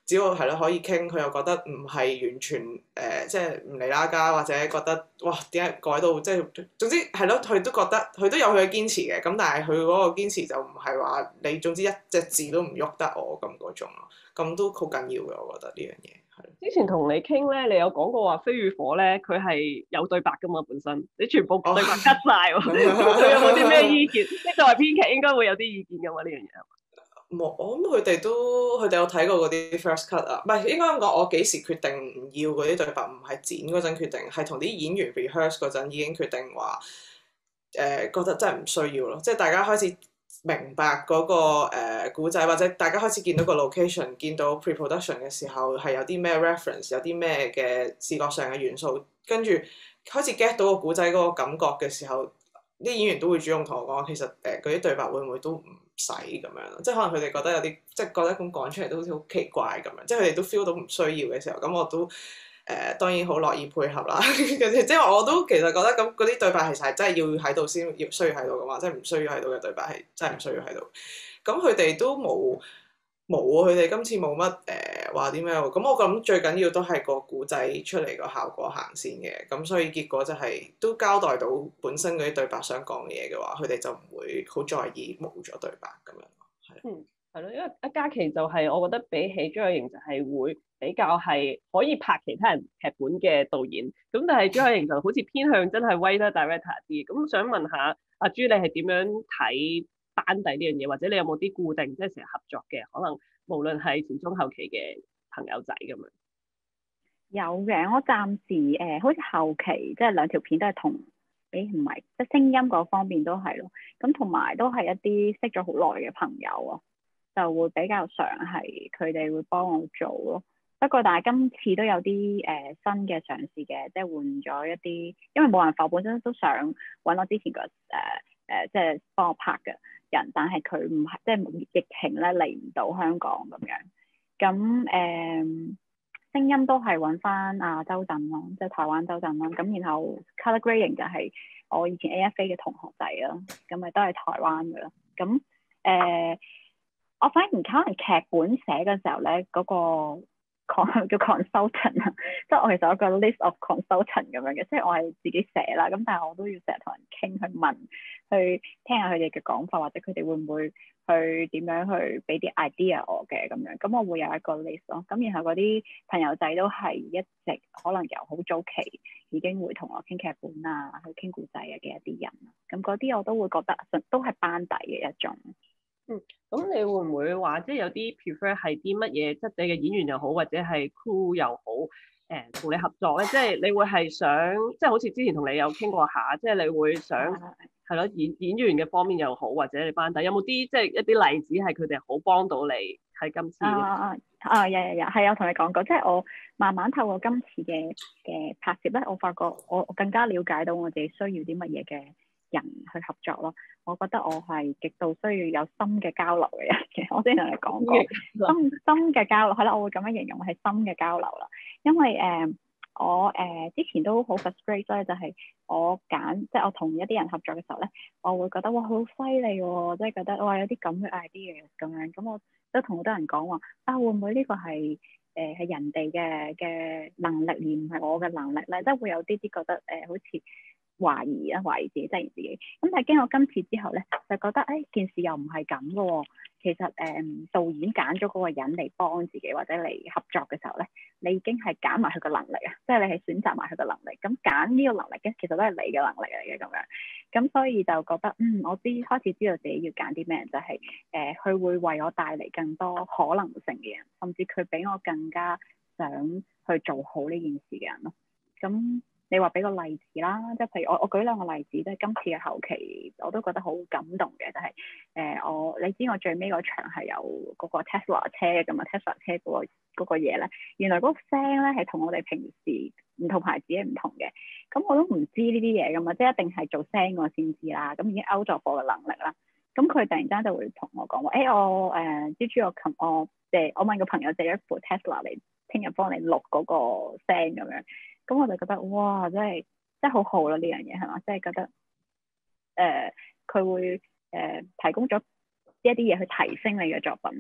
只要係咯可以傾，佢又覺得唔係完全誒、呃、即係唔嚟啦家，或者覺得哇點解改到即係總之係咯，佢都覺得佢都有佢嘅堅持嘅，咁但係佢嗰個堅持就唔係話你總之一隻字都唔喐得我咁嗰種咯，咁都好緊要嘅，我覺得呢樣嘢係。 之前同你傾咧，你有講過話《飛與火》咧，佢係有對白噶嘛本身，你全部對白 cut 晒喎，佢有冇啲咩意見？即係作為編劇應該會有啲意見噶嘛呢樣嘢。 冇，我諗佢哋都佢哋有睇過嗰啲 first cut 啊，唔係應該咁講，我幾時決定唔要嗰啲對白，唔係剪嗰陣決定，係同啲演員 rehearse 嗰陣已經決定話誒、呃、覺得真係唔需要咯，即係大家開始明白嗰、嗰個誒故仔，或者大家開始見到個 location，見到 pre-production 嘅時候係有啲咩 reference，有啲咩嘅視覺上嘅元素，跟住開始 get 到個故仔嗰個感覺嘅時候，啲演員都會主動同我講，其實誒嗰啲對白會唔會都唔使咁樣咯，即係可能佢哋覺得有啲，即係覺得咁講出嚟都好似好奇怪咁樣，即係佢哋都 feel 到唔需要嘅時候，咁我都誒、呃、當然好樂意配合啦。即係我都其實覺得咁嗰啲對白其實係真係要喺度先要需要喺度噶嘛，即係唔需要喺度嘅對白係真係唔需要喺度。咁佢哋都冇冇啊！佢哋今次冇乜誒話啲咩喎？咁我諗最緊要都係個故仔出嚟個效果行先嘅，咁所以結果就係都交代到本身嗰啲對白想講嘅嘢嘅話，佢哋就唔會好在意冇咗對白咁樣。係。 嗯，係咯，因為阿嘉琪就係我覺得比起張海瑩就係會比較係可以拍其他人劇本嘅導演，咁但係張海瑩就好似偏向真係 writer director 啲，咁想問下阿朱你係點樣睇班底呢樣嘢，或者你有冇啲固定即係成日合作嘅，可能無論係前中後期嘅朋友仔咁樣？ 有嘅，我暫時誒、呃、好似後期即係兩條片都係同誒唔係即係聲音嗰方面都係咯，咁同埋都係一啲識咗好耐嘅朋友啊，就會比較常係佢哋會幫我做咯。不過但係今次都有啲誒、呃、新嘅嘗試嘅，即係換咗一啲，因為冇辦法，我本身都想揾我之前個誒誒即係幫我拍嘅人，但係佢唔係即係疫情咧嚟唔到香港咁樣，咁誒、呃、聲音都係揾翻阿周震咯，即係台灣周震啦，咁然後 color grading 就係我以前 A F A 嘅同學仔啦，咁咪都係台灣嘅啦，咁誒、呃、我反而可能劇本寫嘅時候咧嗰、嗰個。叫 consultant 啊，即係我其實有一個 list of consultant 咁樣嘅，即係我係自己寫啦，咁但係我都要成日同人傾去問，去聽下佢哋嘅講法，或者佢哋會唔會去點樣去俾啲 idea 我嘅咁樣，咁我會有一個 list 咯，咁然後嗰啲朋友仔都係一直可能由好早期已經會同我傾劇本啊，去傾故仔啊嘅一啲人，咁嗰啲我都會覺得都係班底嘅一種。 嗯，咁你會唔會話即係有啲 prefer 係啲乜嘢質地嘅演員又好，或者係 crew 又好，誒、呃、同你合作咧？即係你會係想，即係好似之前同你有傾過下，即係你會想係咯演演員嘅方面又好，或者你班底有冇啲即係一啲例子係佢哋好幫到你喺今次？ 啊啊啊！有有有，係我同你講過，即係我慢慢透過今次嘅嘅拍攝咧，我發覺我我更加了解到我自己需要啲乜嘢嘅人去合作咯。我覺得我係極度需要有深嘅交流嘅人嘅，我之前同你講過，深深嘅交流係啦，我會咁樣形容係深嘅交流啦。因為誒、呃、我誒、呃、之前都好 frustrate 咧，就係我揀即係我同一啲人合作嘅時候咧，我會覺得哇好犀利喎，即係覺得哇有啲咁嘅 idea 咁樣，咁我都同好多人講話啊，會唔會呢個係誒係人哋嘅嘅能力而唔係我嘅能力咧？即係會有啲啲覺得誒、呃、好似懷疑啊，懷疑自己質疑自己。咁但係經過今次之後咧，就覺得誒、哎、件事又唔係咁嘅喎。其實誒、嗯、導演揀咗嗰個人嚟幫自己或者嚟合作嘅時候咧，你已經係揀埋佢個能力啊，即係你係選擇埋佢個能力。咁揀呢個能力嘅，其實都係你嘅能力嚟嘅咁樣。咁所以就覺得嗯，我知開始知道自己要揀啲咩人，就係、是、誒，佢、呃、會為我帶嚟更多可能性嘅人，甚至佢比我更加想去做好呢件事嘅人咯。咁你話俾個例子啦，即係譬如我我舉兩個例子，即係今次嘅後期我都覺得好感動嘅，就係、是、誒、呃、我你知我最尾嗰場係有嗰個 Tesla 車嘅嘛，Tesla 車嗰、那個嗰、那個嘢咧，原來嗰個聲咧係同我哋平時唔同牌子嘅唔同嘅，咁我都唔知呢啲嘢噶嘛，即係一定係做聲我先知啦，咁已經 out of 我嘅能力啦，咁佢突然間就會同我講話，誒、欸、我誒蜘蛛我琴我借我問個朋友借咗一部 Tesla 嚟，聽日幫你錄嗰個聲咁樣。咁我就覺得哇，真係真係好好咯呢樣嘢係嘛，即係覺得誒佢、呃、會誒、呃、提供咗一啲嘢去提升你嘅作品咯。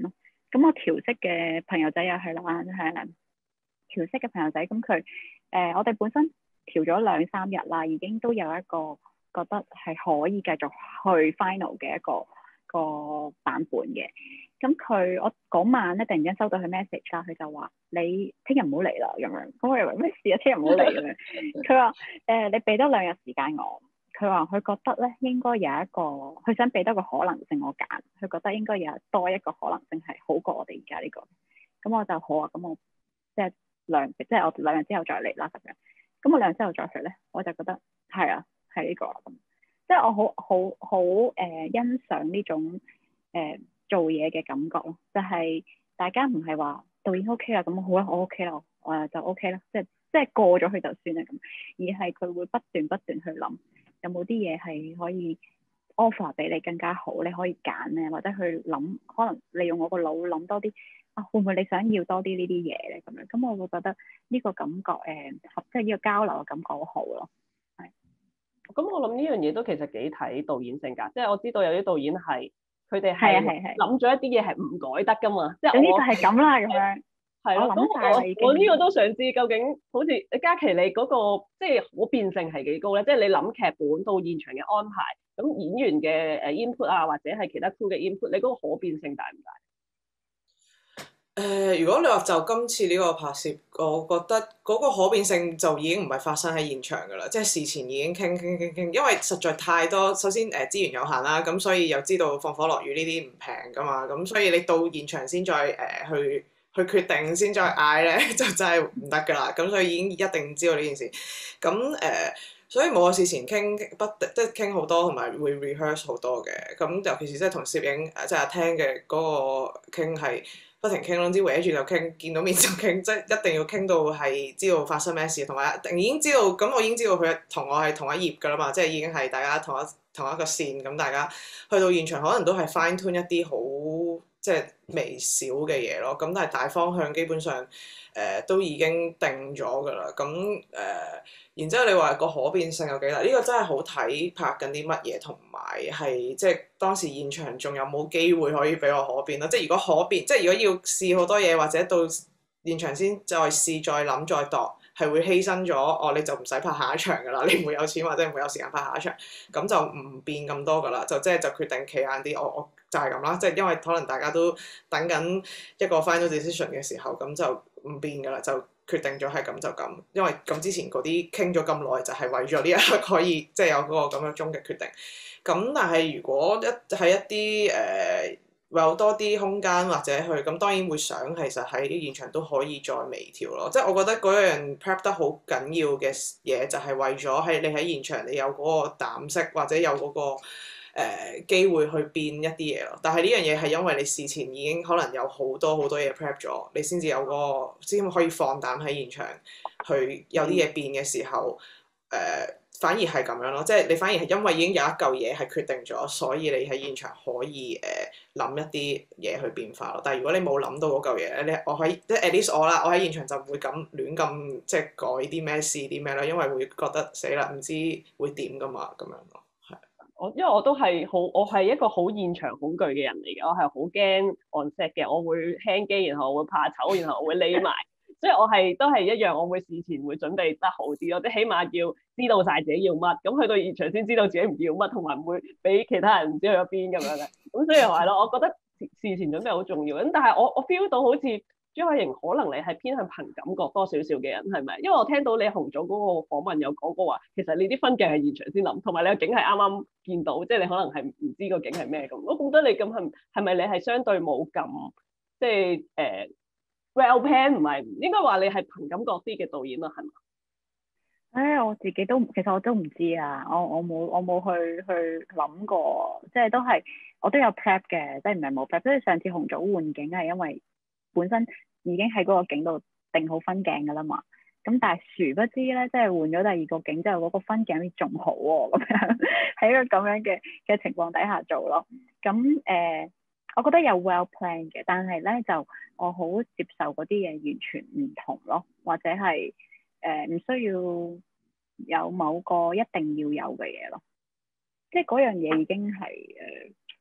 咁我調色嘅朋友仔又係啦，係調色嘅朋友仔，咁佢誒我哋本身調咗兩三日啦，已經都有一個覺得係可以繼續去 final 嘅一個一個版本嘅。咁佢我嗰晚咧突然間收到佢 message 啦，佢就話你聽日唔好嚟啦咁樣。咁我以為咩事啊？聽日唔好嚟咁樣。佢話誒你俾多兩日時間我。佢話佢覺得咧應該有一個，佢想俾多個可能性我揀。佢覺得應該有多一個可能性係好過我哋而家呢個。咁我就好啊，咁我即係兩即係我兩日之後再嚟啦咁樣。咁我兩日之後再去咧，我就覺得係啊，係呢個啦咁。即係我好好好誒欣賞呢種誒。呃做嘢嘅感覺咯，就係、是、大家唔係話導演 OK 啦，咁好啦，我 OK 啦，我誒就 OK 啦，即係即係過咗去就算啦咁，而係佢會不斷不斷去諗有冇啲嘢係可以 offer 俾你更加好，你可以揀咧，或者去諗可能利用我個腦諗多啲啊，會唔會你想要多啲呢啲嘢咧咁樣？咁我會覺得呢個感覺誒、呃，即係呢個交流嘅感覺好好咯。係。 咁我諗呢樣嘢都其實幾睇導演性格，即係我知道有啲導演係。佢哋係諗咗一啲嘢係唔改得噶嘛，即係我總之就係咁啦咁樣。 係咯，咁我我呢個都想知究竟好似嘉琪你嗰個即係可變性係幾高咧？即係你諗劇本到現場嘅安排，咁演員嘅誒 input 啊，或者係其他 crew 嘅 input，你嗰個可變性大唔大？ 誒、呃，如果你話就今次呢個拍攝，我覺得嗰個可變性就已經唔係發生喺現場㗎啦，即係事前已經傾傾傾傾，因為實在太多。首先誒、呃、資源有限啦，咁所以又知道放火落雨呢啲唔平㗎嘛，咁所以你到現場先再誒、呃、去去決定，先再嗌咧，就真係唔得㗎啦。咁所以已經一定知道呢件事。咁誒、呃，所以冇我事前傾不即係傾好多，同埋會 rehearse 好多嘅。咁尤其是即係同攝影即係阿聽嘅嗰個傾係。不停傾咯，之圍住就傾，見到面就傾，即係一定要傾到係知道發生咩事，同埋已經知道，咁我已經知道佢同我係同一頁㗎啦嘛，即係已經係大家同一同一個線，咁大家去到現場可能都係 fine tune 一啲好即係微小嘅嘢咯，咁但係大方向基本上誒、呃、都已經定咗㗎啦，咁誒、呃、然之後你話個可變性有幾大？呢、這個真係好睇拍緊啲乜嘢，同埋係即係當時現場仲有冇機會可以俾我可變咯？即係如果可變，即係如果要試好多嘢，或者到現場先再試、再諗、再度，係會犧牲咗哦，你就唔使拍下一場㗎啦，你唔會有錢或者唔會有時間拍下一場，咁就唔變咁多㗎啦，就即係就決定企硬啲，我我就係咁啦，即係因為可能大家都等緊一個 final decision 嘅時候，咁就唔變㗎啦，就決定咗係咁就咁，因為咁之前嗰啲傾咗咁耐，就係為咗呢一刻可以即係有嗰個咁嘅終極決定。咁但係如果一係一啲誒、呃、有多啲空間或者去，咁當然會想其實喺現場都可以再微調咯。即係我覺得嗰樣 prep 得好緊要嘅嘢，就係為咗係你喺現場你有嗰個膽識或者有嗰、嗰個誒、呃、機會去變一啲嘢咯。但係呢樣嘢係因為你事前已經可能有好多好多嘢 prep 咗，你先至有個先可以放膽喺現場去有啲嘢變嘅時候，誒、呃。反而係咁樣咯，即係你反而係因為已經有一嚿嘢係決定咗，所以你喺現場可以誒諗、呃、一啲嘢去變化咯。但係如果你冇諗到嗰嚿嘢咧，你我喺即係 at least 我啦，我喺現場就唔會咁亂咁即係改啲咩試啲咩啦，因為會覺得死啦，唔知會點噶嘛咁樣咯。係我因為我都係好，我係一個好現場恐懼嘅人嚟嘅，我係好驚 on set 嘅，我會輕機，然後我會怕醜，然後我會匿埋。所以我係都係一樣，我會事前會準備得好啲咯，即係起碼要知道晒自己要乜，咁去到現場先知道自己唔要乜，同埋唔會俾其他人唔知去咗邊咁樣嘅。咁所以係咯，我覺得事前準備好重要。咁但係我我 feel 到好似張海瑩可能你係偏向憑感覺多少少嘅人，係咪？因為我聽到你紅組嗰個訪問有講過話，其實你啲分鏡係現場先諗，同埋你個景係啱啱見到，即係你可能係唔知個景係咩咁。我覺得你咁係係咪你係相對冇咁即係誒？呃 Well plan 唔係應該話你係憑感覺啲嘅導演啦，係嘛？ 唉，我自己都其實我都唔知啊，我我冇我冇去去諗過，即係都係我都有 prep 嘅，即係唔係冇 prep。即係上次紅組換景係因為本身已經喺嗰個景度定好分鏡㗎啦嘛，咁但係殊不知咧，即係換咗第二個景之後，嗰個分鏡仲好喎，咁樣喺一個咁樣嘅嘅情況底下做咯，咁誒。呃我覺得有 well plan 嘅，但係咧就我好接受嗰啲嘢完全唔同咯，或者係誒唔需要有某個一定要有嘅嘢咯，即係嗰樣嘢已經係誒、呃、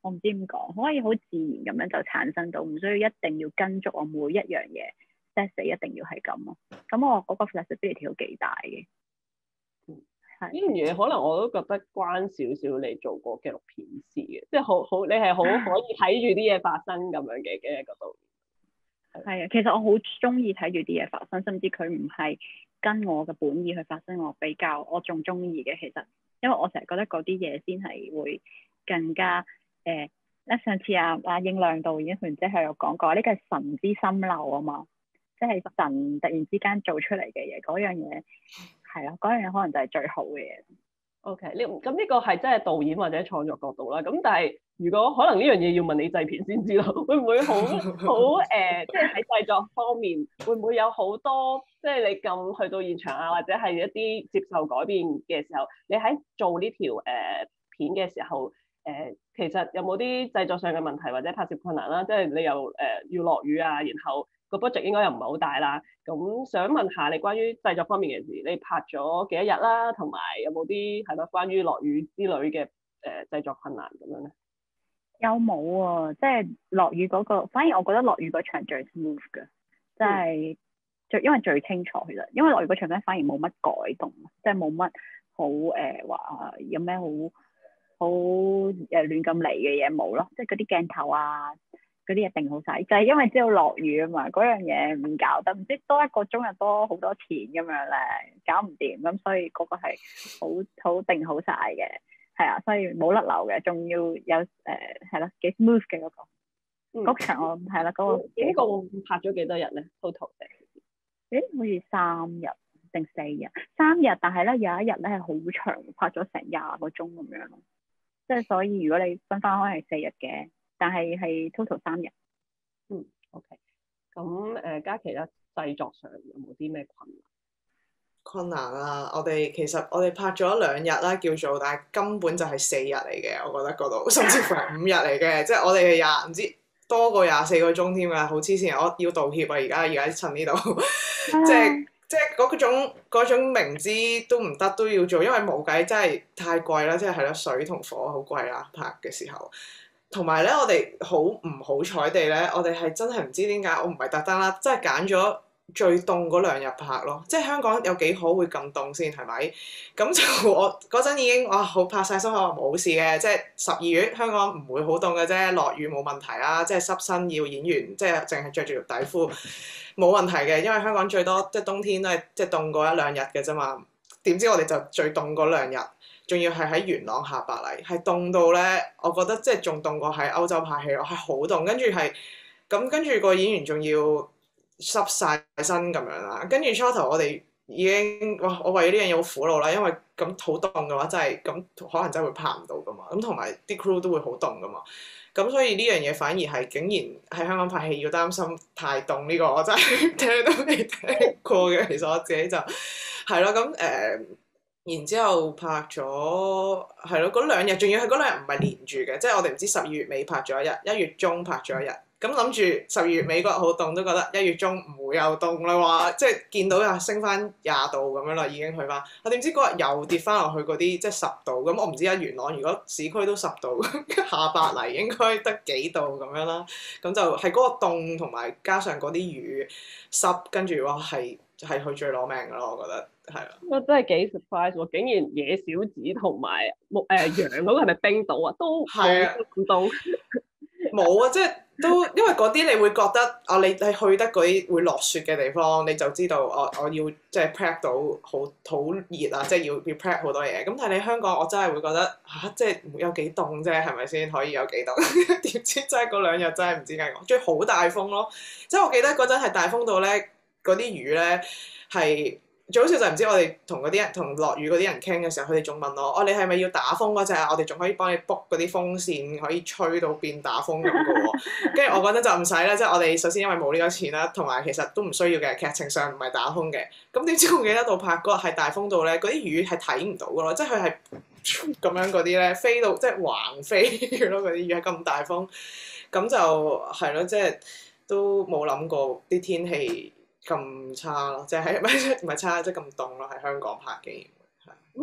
我唔知點講，可以好自然咁樣就產生到，唔需要一定要跟足我每一樣嘢 set 死，一定要係咁咯。咁我嗰個 flexibility 都幾大嘅。 呢樣嘢可能我都覺得關少少你做過紀錄片事嘅，即係好好你係好可以睇住啲嘢發生咁樣嘅嘅一個導演。 係啊，其實我好中意睇住啲嘢發生，甚至佢唔係跟我嘅本意去發生，我比較我仲中意嘅。其實因為我成日覺得嗰啲嘢先係會更加誒。咧上次阿阿應亮導演佢唔知佢有講過，呢個係神之心漏啊嘛，即係神突然之間做出嚟嘅嘢，嗰樣嘢係啊，嗰樣嘢可能就係最好嘅嘢。 OK，呢咁呢個係真係導演或者創作角度啦。咁但係如果可能呢樣嘢要問你製片先知道，會唔會好好誒？即係喺製作方面，會唔會有好多即係你咁去到現場啊，或者係一啲接受改變嘅時候，你喺做呢條誒片嘅時候，誒、呃、其實有冇啲製作上嘅問題或者拍攝困難啦？即係你又誒、呃、要落雨啊，然後個 budget 應該又唔係好大啦。咁想問下你關於製作方面嘅事，你拍咗幾多日啦？同埋有冇啲係咯關於落雨之類嘅誒、呃、製作困難咁樣咧？ 有冇啊？即係落雨嗰、個，反而我覺得落雨嗰場最 smooth 嘅，即係最因為最清楚其實，因為落雨嗰場咧反而冇乜改動，即係冇乜好誒話有咩好好誒亂咁嚟嘅嘢冇咯，即係嗰啲鏡頭啊嗰啲一定好晒，就係、是、因為知道落雨啊嘛，嗰樣嘢唔搞得，唔知多一個鐘又多好多錢咁樣咧，搞唔掂咁，所以嗰個係好好定好晒嘅。係啊，所以冇甩漏嘅，仲要有誒係咯幾 smooth 嘅嗰個嗰場我係啦嗰個。 呢個拍咗幾多日咧 ？total 嘅？ 誒，好似三日定四日，三日，但係咧有一日咧係好長，拍咗成廿個鐘咁樣咯。即係所以如果你分翻開係四日嘅，但係係 total 三日。 嗯 ，OK。咁誒，嘉琪咧製作上有冇啲咩困難？ 困難啊！我哋其實我哋拍咗兩日啦，叫做，但係根本就係四日嚟嘅。我覺得嗰度甚至乎係五日嚟嘅，即係我哋係廿唔知多過廿四個鐘添㗎，好黐線！我要道歉啊！而家而家趁呢度，即係即係嗰種嗰種明知都唔得都要做，因為冇計，真係太貴啦！即係係咯，水同火好貴啦，拍嘅時候。同埋咧，我哋好唔好彩地咧，我哋係真係唔知點解，我唔係特登啦，真係揀咗最凍嗰兩日拍咯，即係香港有幾可會咁凍先係咪？咁就我嗰陣已經哇好拍晒心口話冇事嘅，即係十二月香港唔會好凍嘅啫，落雨冇問題啦，即係濕身要演員即係淨係着住條底褲冇問題嘅，因為香港最多即係冬天都係即係凍過一兩日嘅啫嘛。點知我哋就最凍嗰兩日，仲要係喺元朗下白泥，係凍到咧，我覺得即係仲凍過喺歐洲拍戲咯，係好凍，跟住係咁跟住個演員仲要濕晒身咁樣啦，跟住初頭我哋已經哇，我為咗呢樣嘢好苦惱啦，因為咁好凍嘅話真係咁可能真係會拍唔到噶嘛，咁同埋啲 crew 都會好凍噶嘛，咁所以呢樣嘢反而係竟然喺香港拍戲要擔心太凍呢個，我真係聽都未聽過嘅。其實我自己就係咯，咁誒、呃，然之後拍咗係咯嗰兩日，仲要係嗰兩日唔係連住嘅，即係我哋唔知十二月尾拍咗一日，一月中拍咗一日。咁諗住十二月美國好凍，都覺得一月中唔會又凍啦，話即係見到又升翻廿度咁樣啦，已經去翻。我點知嗰日又跌翻落去嗰啲即係十度，咁我唔知喺元朗如果市區都十度，下白泥應該得幾度咁樣啦。咁就係嗰個凍同埋加上嗰啲雨濕，跟住哇係係佢最攞命噶咯，我覺得係啊。 我真係幾 surprise 喎，竟然野小子同埋木誒羊嗰個係咪冰島啊？都冇咁凍。 冇啊，即係都因為嗰啲你會覺得啊，你你去得嗰啲會落雪嘅地方，你就知道我我要即係 prep 到好好熱啊，即係要要 prep 好多嘢。咁但係你香港，我真係會覺得嚇、啊，即係有幾凍啫，係咪先可以有幾凍？點知真係嗰兩日真係唔知點講，仲要好大風咯。即係我記得嗰陣係大風到咧，嗰啲雨咧係。最好笑就係唔知我哋同嗰啲人同落雨嗰啲人傾嘅時候，佢哋仲問我：哦，你係咪要打風嗰隻啊？我哋仲可以幫你 book 嗰啲風扇，可以吹到變打風咁嘅喎。跟住我嗰陣就唔使啦，即係我哋首先因為冇呢個錢啦，同埋其實都唔需要嘅，劇情上唔係打風嘅。咁點知我記得到拍嗰日係大風到咧，嗰啲雨係睇唔到嘅咯，即係佢係咁樣嗰啲咧飛到即係橫飛嘅咯，嗰啲雨係咁大風，咁就係咯，即係都冇諗過啲天氣咁差咯，即係唔係唔係差，即係咁凍咯，喺香港拍嘅。 咁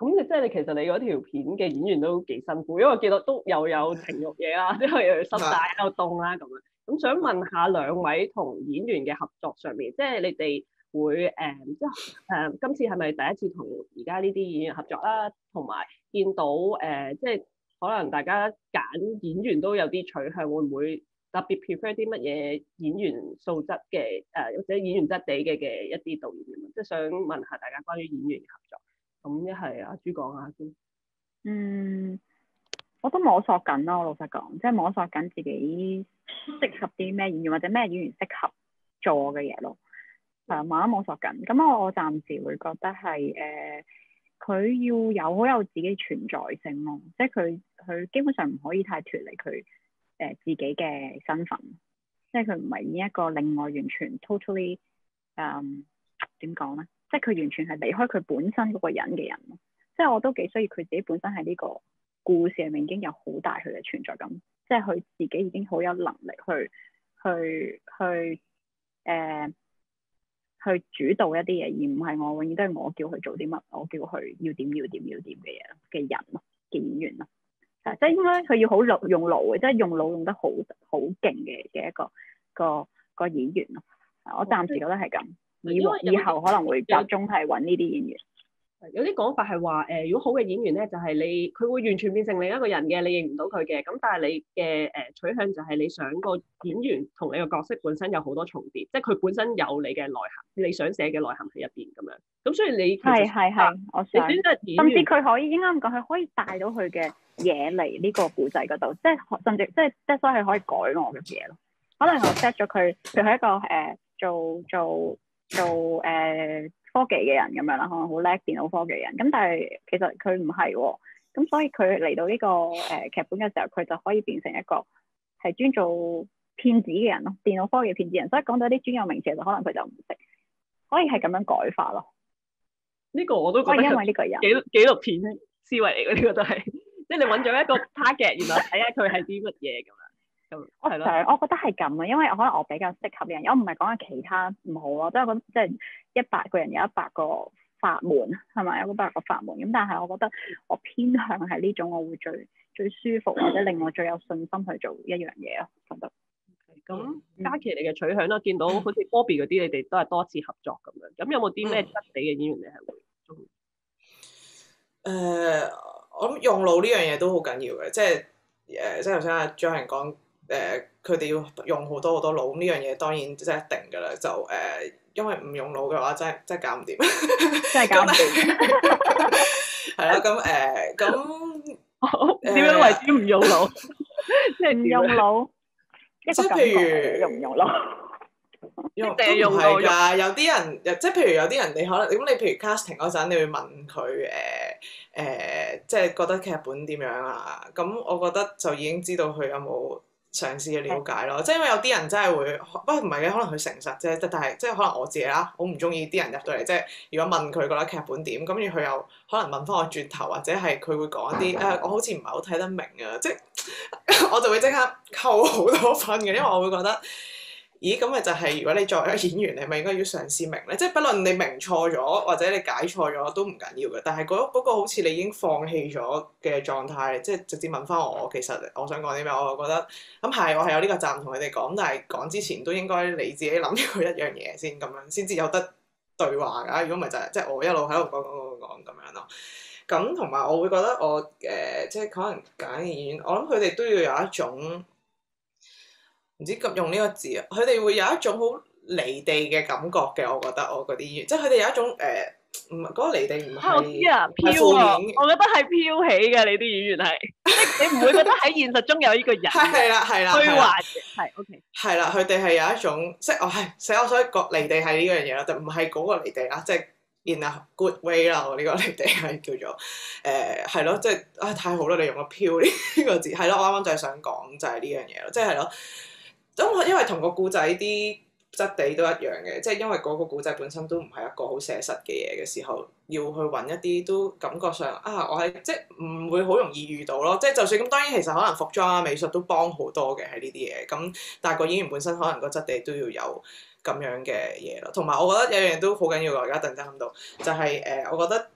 咁你即係你其實你嗰條片嘅演員都幾辛苦，因為我見到都又有情慾嘢啦，之後又要濕晒又凍啦咁樣。咁想問下兩位同演員嘅合作上面，即係你哋會誒、呃，即係誒、呃、今次係咪第一次同而家呢啲演員合作啦？同埋見到誒、呃，即係可能大家揀演員都有啲取向，會唔會特別 prefer 啲乜嘢演員素質嘅誒，或者演員質地嘅嘅一啲導演咁？即係想問下大家關於演員嘅合作。咁一係阿朱講下先。 嗯，我都摸索緊咯，我老實講，即係摸索緊自己適合啲咩演員，或者咩演員適合做我嘅嘢咯。係啊，慢慢摸索緊。咁我我暫時會覺得係誒，佢、呃、要有好有自己存在性咯，即係佢佢基本上唔可以太脫離佢誒自己嘅身份，即係佢唔係以一個另外完全 totally 誒點講咧？即係佢完全係離開佢本身嗰個人嘅人咯，即係我都幾需要佢自己本身喺呢個故事入面已經有好大佢嘅存在感，即係佢自己已經好有能力去去去誒、呃、去主導一啲嘢，而唔係我永遠都係我叫佢做啲乜，我叫佢要點要點要點嘅嘢嘅人咯，嘅演員咯，係即係應該佢要好用用腦嘅，即係用腦用得好好勁嘅嘅一個一個一個演員咯，我暫時覺得係咁。以以後可能會集中係揾呢啲演員。 有啲講法係話誒，如果好嘅演員咧，就係、是、你佢會完全變成另一個人嘅，你認唔到佢嘅。咁但係你嘅誒、呃、取向就係你想個演員同你個角色本身有好多重疊，即係佢本身有你嘅內涵，你想寫嘅內涵喺入邊咁樣。咁所以你係係係，我想你甚至佢可以應該咁講，佢可以帶到佢嘅嘢嚟呢個故仔嗰度，即係甚至即係即係所以佢可以改我嘅嘢咯。可能我 set 咗佢，佢係一個誒、呃、做做。做誒、呃、科技嘅人咁樣啦，可能好叻電腦科技嘅人，咁但係其實佢唔係喎，咁所以佢嚟到呢、這個誒、呃、劇本嘅時候，佢就可以變成一個係專做騙子嘅人咯，電腦科技騙子人，所以講到啲專有名詞就可能佢就唔識，可以係咁樣改法咯。 呢個我都覺得因為呢個人紀紀錄片思維嚟嘅，呢個都係，即係你揾咗一個 target，然後睇下佢係啲乜嘢咁樣。 我想，我覺得係咁啊，因為可能我比較適合嘅人，我唔係講緊其他唔好咯，即係我覺得即係一百個人有一百個法門，係咪有一百個法門？咁但係我覺得我偏向係呢種，我會最最舒服或者令我最有信心去做一樣嘢咯，覺得。 咁嘉琪你嘅取向啦，見到好似 Bobby 嗰啲，你哋都係多次合作咁樣，咁有冇啲咩質地嘅演員你係會中意？ 誒、呃，我諗用腦呢樣嘢都好緊要嘅，即係誒，即係頭先阿張人講。誒佢哋要用好多好多腦，咁呢樣嘢當然即係一定㗎啦。就誒、呃，因為唔用腦嘅話，真係真係搞唔掂， 真係搞唔掂。 係啦，咁誒，咁點樣為之唔用腦？ 即係唔用腦， 即係譬如用唔用腦？ 用都唔係㗎，有啲人，即係譬如有啲人，你可能咁，你譬如 casting 嗰陣，你會問佢誒誒，即係覺得劇本點樣啊？咁我覺得就已經知道佢有冇嘗試去了解咯，即係因為有啲人真係會，不過唔係嘅，可能佢誠實啫，但係即係可能我自己啦，好唔中意啲人入到嚟，即係如果問佢覺得劇本點，咁跟住佢又可能問翻我轉頭，或者係佢會講一啲誒、呃，我好似唔係好睇得明啊，即係我就會即刻扣好多分嘅，因為我會覺得，咦咁咪就係如果你作為一個演員，你咪應該要嘗試明咧，即係不論你明錯咗或者你解錯咗都唔緊要嘅，但係嗰嗰個好似你已經放棄咗嘅狀態，即係直接問翻我，其實我想講啲咩，我就覺得咁係我係有呢個責任同佢哋講，但係講之前都應該你自己諗咗一樣嘢先，咁樣先至有得對話㗎。如果唔係就係即係我一路喺度講講講講咁樣咯。咁同埋我會覺得我誒、呃、即係可能揀嘅演員，我諗佢哋都要有一種。唔知咁用呢個字啊，佢哋會有一種好離地嘅感覺嘅，我覺得我嗰啲演員，即係佢哋有一種誒，唔係嗰個離地唔係我知啊，飄啊，我覺得係飄起嘅，你啲演員係，你唔會覺得喺現實中有呢個人， 係啦係啦， 虛幻嘅，係 OK， 係啦，佢哋係有一種，即係我係寫我所以講離地係呢樣嘢啦，就唔係嗰個離地啦，即係 in a good way 啦，我呢個離地係叫做誒係咯，即係啊太好啦，你用個飄呢個字，係咯，我啱啱就係想講就係呢樣嘢咯，即係係咯。咁因為同個故仔啲質地都一樣嘅，即係因為嗰個故仔本身都唔係一個好寫實嘅嘢嘅時候，要去揾一啲都感覺上啊，我係即係唔會好容易遇到咯。即係就算咁，當然其實可能服裝啊、美術都幫好多嘅喺呢啲嘢。咁但係個演員本身可能個質地都要有咁樣嘅嘢咯。同埋我覺得有樣嘢都好緊要嘅，我而家突然間諗到就係、是、誒、呃，我覺得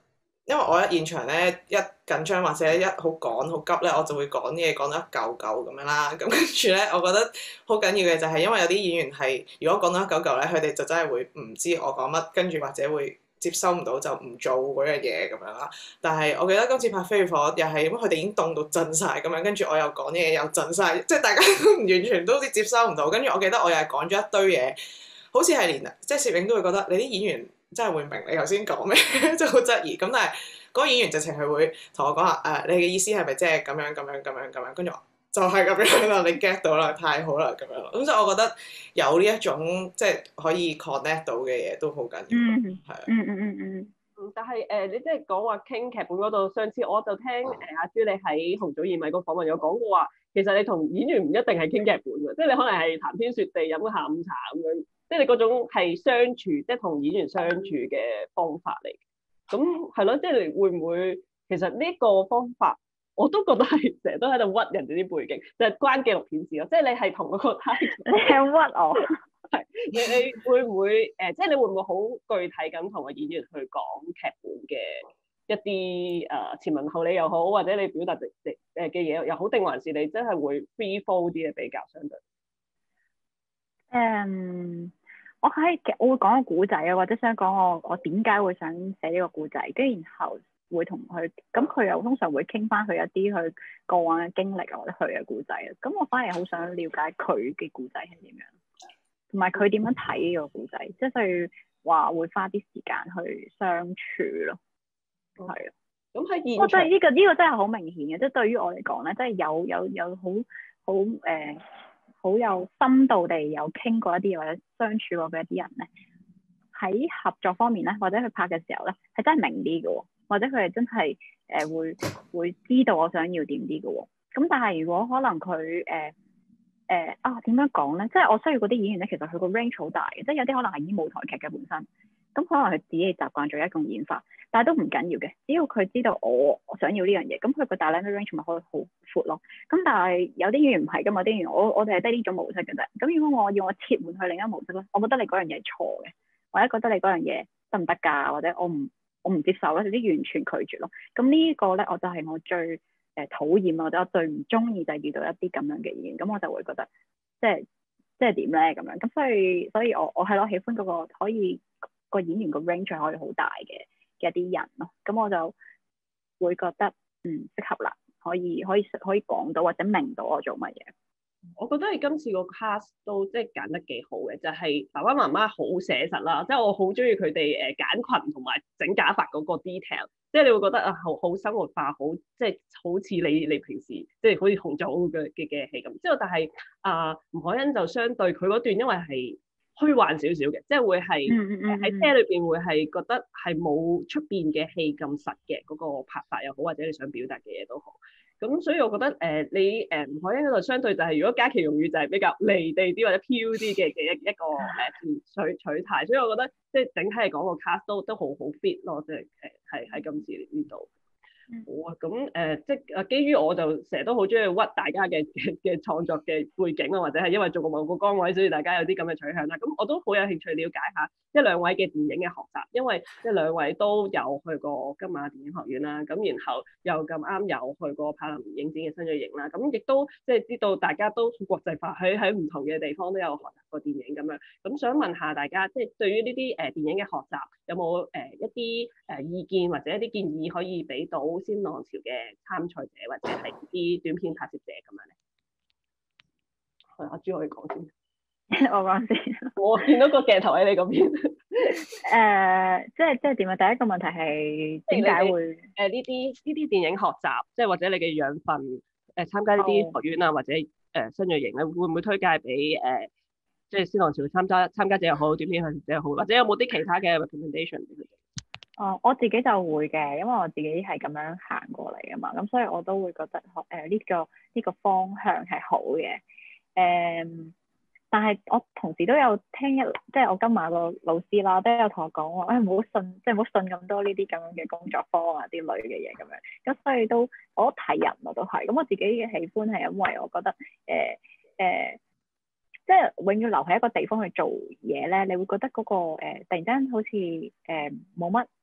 因為我一現場咧一緊張或者一好趕好急咧，我就會講啲嘢講得一嚿嚿咁樣啦。咁跟住咧，我覺得好緊要嘅就係因為有啲演員係如果講到一嚿嚿咧，佢哋就真係會唔知我講乜，跟住或者會接收唔到就唔做嗰樣嘢咁樣啦。但係我記得今次拍《飛與火》又係，因為佢哋已經凍到震晒咁樣，跟住我又講啲嘢又震晒，即係大家都完全都好似接收唔到。跟住我記得我又係講咗一堆嘢，好似係連即係攝影都會覺得你啲演員真係會明你頭先講咩，即係好質疑。咁但係嗰個演員直情係會同我講下誒，你嘅意思係咪即係咁樣咁樣咁樣咁樣？跟住我就係咁樣啦，你 get 到啦，太好啦咁樣咯。咁所以我覺得有呢一種即係可以 connect 到嘅嘢都好緊要。 嗯， 係啊。 嗯嗯嗯嗯。 嗯，但係誒、呃，你即係講話傾劇本嗰度，上次我就聽誒阿朱你喺紅組艷米個訪問有講過話，其實你同演員唔一定係傾劇本嘅，即係你可能係談天説地飲個下午茶咁樣，即係你嗰種係相處，即係同演員相處嘅方法嚟。咁係咯，即係你會唔會其實呢個方法我都覺得係成日都喺度屈人哋啲背景，就係、是、關紀錄片事咯。即係你係同嗰個 title 你係屈我。 係你你會唔會誒、呃？即係你會唔會好具體咁同個演員去講劇本嘅一啲誒、呃、前文後理又好，或者你表達直直誒嘅嘢又好，定還是你真係會 free flow 啲嘅比較相對？ 誒。Um, 我喺我會講個故仔啊，或者想講我我點解會想寫呢個故仔，跟住然後會同佢，咁佢又通常會傾翻佢一啲佢過往嘅經歷啊，或者佢嘅故仔啊，咁我反而好想了解佢嘅故仔係點樣，同埋佢點樣睇呢個故仔，即係所以話會花啲時間去相處咯，係啊。咁喺現場，我覺得呢個呢個真係好明顯嘅，即係對於我嚟講咧，即係有有有好好誒。好有深度地有傾過一啲嘢，或者相處過嘅一啲人咧，喺合作方面咧，或者佢拍嘅時候咧，係真係明啲嘅喎，或者佢係真係誒、呃、會會知道我想要點啲嘅喎。咁但係如果可能佢誒誒啊點樣講咧？即係我需要嗰啲演員咧，其實佢個 range 好大嘅，即係有啲可能係演舞台劇嘅本身，咁可能佢自己習慣咗一種演法，但係都唔緊要嘅，只要佢知道我我想要呢樣嘢，咁佢個大 range 咪可以好闊咯。咁但係有啲演員唔係㗎嘛，啲演員我我哋係得呢種模式嘅啫。咁如果我要我切換去另一個模式咧，我覺得你嗰樣嘢係錯嘅，或者覺得你嗰樣嘢得唔得㗎，或者我唔我唔接受咧，有啲完全拒絕咯。咁呢個咧，我就係我最誒、呃、討厭或者我最唔中意就係遇到一啲咁樣嘅演員，咁我就會覺得即係即係點咧咁樣。咁所以所以我我係咯喜歡嗰個可以個演員個 range 可以好大嘅嘅一啲人咯。咁我就會覺得嗯適合啦。可以可以可以講到或者明到我做乜嘢。我覺得你今次個 cast 都即係揀得幾好嘅，就係、是、爸爸媽媽好寫實啦，即係我好中意佢哋誒揀裙同埋整假髮嗰個 detail，即係你會覺得啊好好生活化，好即係好似你你平時即係好似紅組嘅嘅嘅戲咁。之後但係啊吳凱欣就相對佢嗰段因為係虛幻少少嘅，即係會係喺車裏邊會係覺得係冇出邊嘅戲咁實嘅嗰、那個拍法又好，或者你想表達嘅嘢都好。咁所以我覺得誒、呃、你誒吳凱欣嗰度相對就係、是、如果嘉琪用語就係比較離地啲或者飄啲嘅嘅一一個誒取取態，所以我覺得即係整體嚟講個 cast 都都好好 fit 咯，即係誒係喺今次呢度。好啊，咁誒、呃、即係誒基於我就成日都好中意屈大家嘅嘅創作嘅背景啊，或者係因為做過某個崗位，所以大家有啲咁嘅取向啦。咁我都好有興趣了解下一兩位嘅電影嘅學習，因為即係兩位都有去過金馬電影學院啦，咁然後又咁啱有去過柏林影展嘅新銳型啦，咁亦都即係知道大家都國際化，喺喺唔同嘅地方都有學習過電影咁樣。咁想問下大家，即係對於呢啲誒電影嘅學習，有冇誒、呃、一啲誒意見或者一啲建議可以俾到先浪潮嘅參賽者或者係啲短片拍攝者咁樣咧？係阿朱可以講先。我講先。我見到個鏡頭喺你嗰邊。誒、呃，即係即係點啊？第一個問題係點解會誒呢啲呢啲電影學習，即係或者你嘅養分誒、呃、參加呢啲學院啊，或者誒、呃、新銳型咧，會唔會推介俾誒、呃、即係先浪潮參加參加者又好，短片拍攝者又好，或者有冇啲其他嘅 recommendation 俾佢哋？哦，我自己就會嘅，因為我自己係咁樣行過嚟啊嘛，咁所以我都會覺得學誒呢個呢個方向係好嘅。誒、嗯，但係我同時都有聽一，即係我金馬個老師啦，都有同我講話，誒唔好信，即係唔好信咁多呢啲咁樣嘅工作坊啊啲類嘅嘢咁樣。咁所以都我都睇人我都係，咁我自己嘅喜歡係因為我覺得誒誒、呃呃，即係永遠留喺一個地方去做嘢咧，你會覺得嗰、嗰個、呃、突然間好似誒冇乜。誒、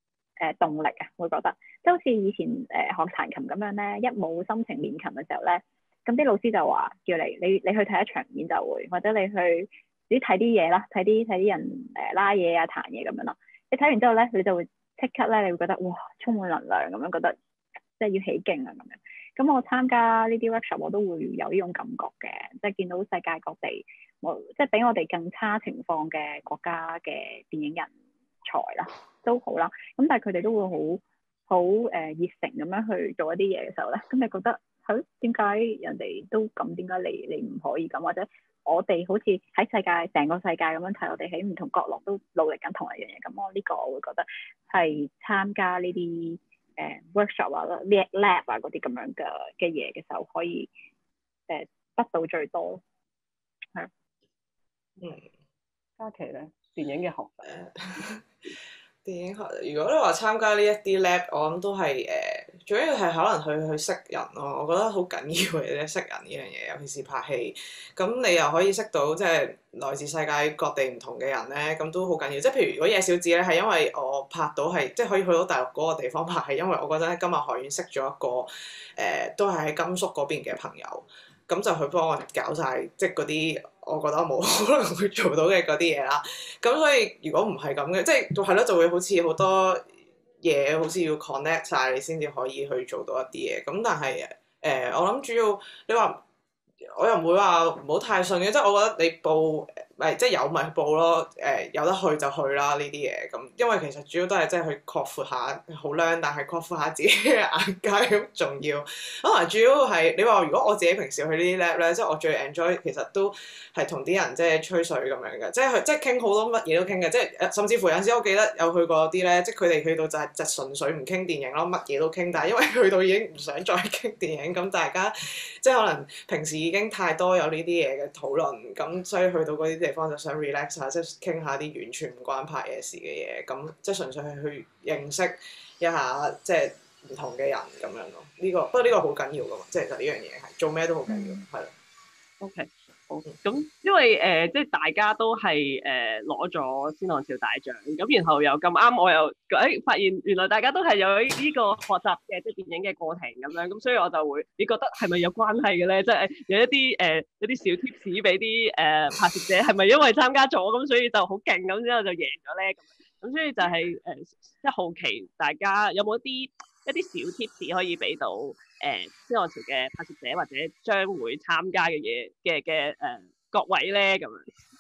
誒動力啊，會覺得即係好似以前誒、呃、學彈琴咁樣咧，一冇心情練琴嘅時候咧，咁啲老師就話叫你你你去睇一場演奏會，或者你去自己睇啲嘢啦，睇啲睇啲人誒拉嘢啊彈嘢咁樣咯。你睇完之後咧，你就會即刻咧，你會覺得哇充滿能量咁樣，覺得即係要起勁啊咁樣。咁我參加呢啲 workshop 我都會有呢種感覺嘅，即係見到世界各地我即係比我哋更差情況嘅國家嘅電影人才啦，都好啦。咁但係佢哋都會好好誒熱誠咁樣去做一啲嘢嘅時候咧，咁你覺得係點解人哋都咁，點解你你唔可以咁？或者我哋好似喺世界成個世界咁樣睇，我哋喺唔同角落都努力緊同一樣嘢。咁我呢個我會覺得係參加呢啲誒 workshop 啊、lab 啊嗰啲咁樣嘅嘅嘢嘅時候，可以誒、呃、得到最多。係。 嗯， 嘉琪咧，電影嘅學習。 電影學，如果你話參加呢一啲 lab，我諗都係誒，主要係可能去去識人咯。我覺得好緊要嘅啫，識人呢樣嘢，尤其是拍戲。咁你又可以識到即係來自世界各地唔同嘅人咧，咁都好緊要。即係譬如如果野小子咧，係因為我拍到係即係可以去到大陸嗰個地方拍，係因為我嗰陣喺金馬學院識咗一個誒、呃，都係喺甘肅嗰邊嘅朋友。咁就去幫我搞晒，即係嗰啲我覺得冇可能會做到嘅嗰啲嘢啦。咁所以如果唔係咁嘅，即係係咯，就會好似好多嘢好似要 connect 晒你先至可以去做到一啲嘢。咁但係誒、呃，我諗主要你話我又唔會話唔好太順嘅，即係我覺得你報咪即係有咪報咯。誒、呃、有得去就去啦呢啲嘢。咁因為其實主要都係即係去擴闊下好靚，但係擴闊下自己嘅眼界咁重要。可能主要係你話如果我自己平時去呢啲 lab 咧，即係我最 enjoy 其實都係同啲人即係吹水咁樣嘅，即係即係傾好多乜嘢都傾嘅，即係甚至乎有陣時我記得有去過啲咧，即係佢哋去到就係就純粹唔傾電影咯，乜嘢都傾，但係因為去到已經唔想再傾電影，咁大家即係可能平時已經太多有呢啲嘢嘅討論，咁所以去到嗰啲地方就想 relax 下，即係傾下啲完全唔關拍嘢事嘅嘢，咁即係純粹係去認識一下即係唔同嘅人咁樣咯。呢、這個不過呢個好緊要噶嘛，即係就呢樣嘢係做咩都好緊要，係咯、 嗯。OK。好，咁因為誒、呃，即係大家都係誒攞咗先浪潮大獎，咁然後又咁啱，我又誒、哎、發現原來大家都係有呢個學習嘅即係電影嘅過程咁樣，咁所以我就會，你覺得係咪有關係嘅咧？即係有一啲誒、呃、有啲小 tips 俾啲誒拍攝者，係咪因為參加咗咁，所以就好勁咁之後就贏咗咧？咁咁所以就係、是、誒、呃、即係好奇大家有冇一啲一啲小 tips 可以俾到？誒先浪潮嘅拍攝者或者將會參加嘅嘢嘅嘅誒各位咧咁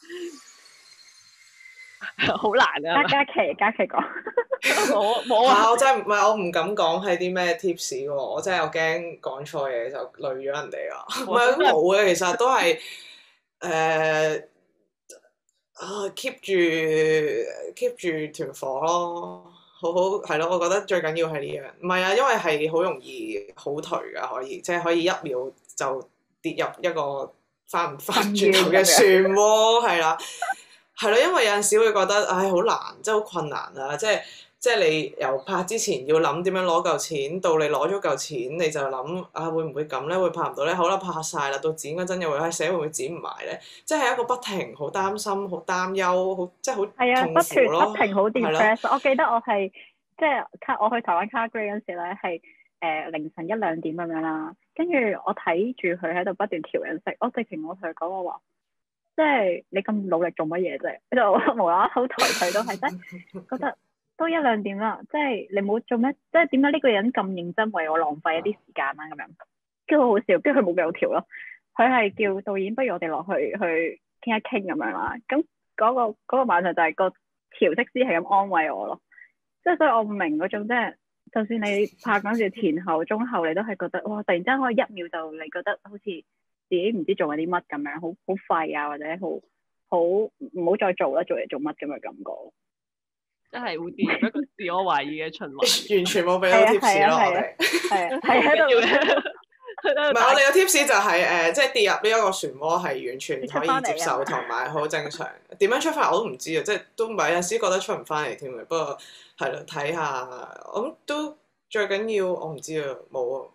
樣，好難啊！ 嘉琪，嘉琪講， 冇冇啊！ 我真係唔係我唔敢講係啲咩 tips 喎，我真係我驚講錯嘢就累咗人哋啊！唔係都冇嘅，其實都係誒啊 keep 住 keep 住團火咯。好好係咯，我覺得最緊要係呢樣，唔係啊，因為係好容易好頹噶，可以即係可以一秒就跌入一個翻唔翻轉頭嘅漩渦，係啦，係咯，因為有陣時會覺得唉好難，即係好困難啊，即係即係你由拍之前要諗點樣攞嚿錢，到你攞咗嚿錢你就諗啊會唔會咁咧？會拍唔到咧？好啦，拍晒啦，到剪嗰陣又會喺寫會唔會剪唔埋咧？即係一個不停好擔心、好擔憂、好即係好痛苦咯。 不停好 depress。我記得我係即係卡我去台灣卡 grade 嗰陣時咧，係誒、呃、凌晨一兩點咁樣啦。跟住我睇住佢喺度不斷調緊色，我直情我同佢講我話，即係你咁努力做乜嘢啫？喺度無啦啦好抬佢都係，即係覺得。都一兩點啦，即係你冇做咩？即係點解呢個人咁認真為我浪費一啲時間啦？咁樣，跟住好好笑，跟住佢冇俾我調咯。佢係叫導演，不如我哋落去去傾一傾咁樣啦。咁嗰個嗰個晚上就係個調色師係咁安慰我咯。即係所以我唔明嗰種即係，就算你拍嗰陣時前後中後，你都係覺得哇！突然之間可以一秒就你覺得好似自己唔知做緊啲乜咁樣，好好廢啊，或者好好唔好再做啦，做嘢做乜咁嘅感覺。 真係會跌入一個自我懷疑嘅循環， 完全冇俾到 tips 咯，我哋係啊，係喺度。 唔係我哋嘅 tips 就係、是、誒、呃，即係跌入呢一個漩渦係完全可以接受同埋好正常。點樣出發我都唔知啊，即係都唔係有陣時覺得出唔翻嚟添嘅。不過係咯，睇下我諗都最緊要，我唔知啊，冇啊，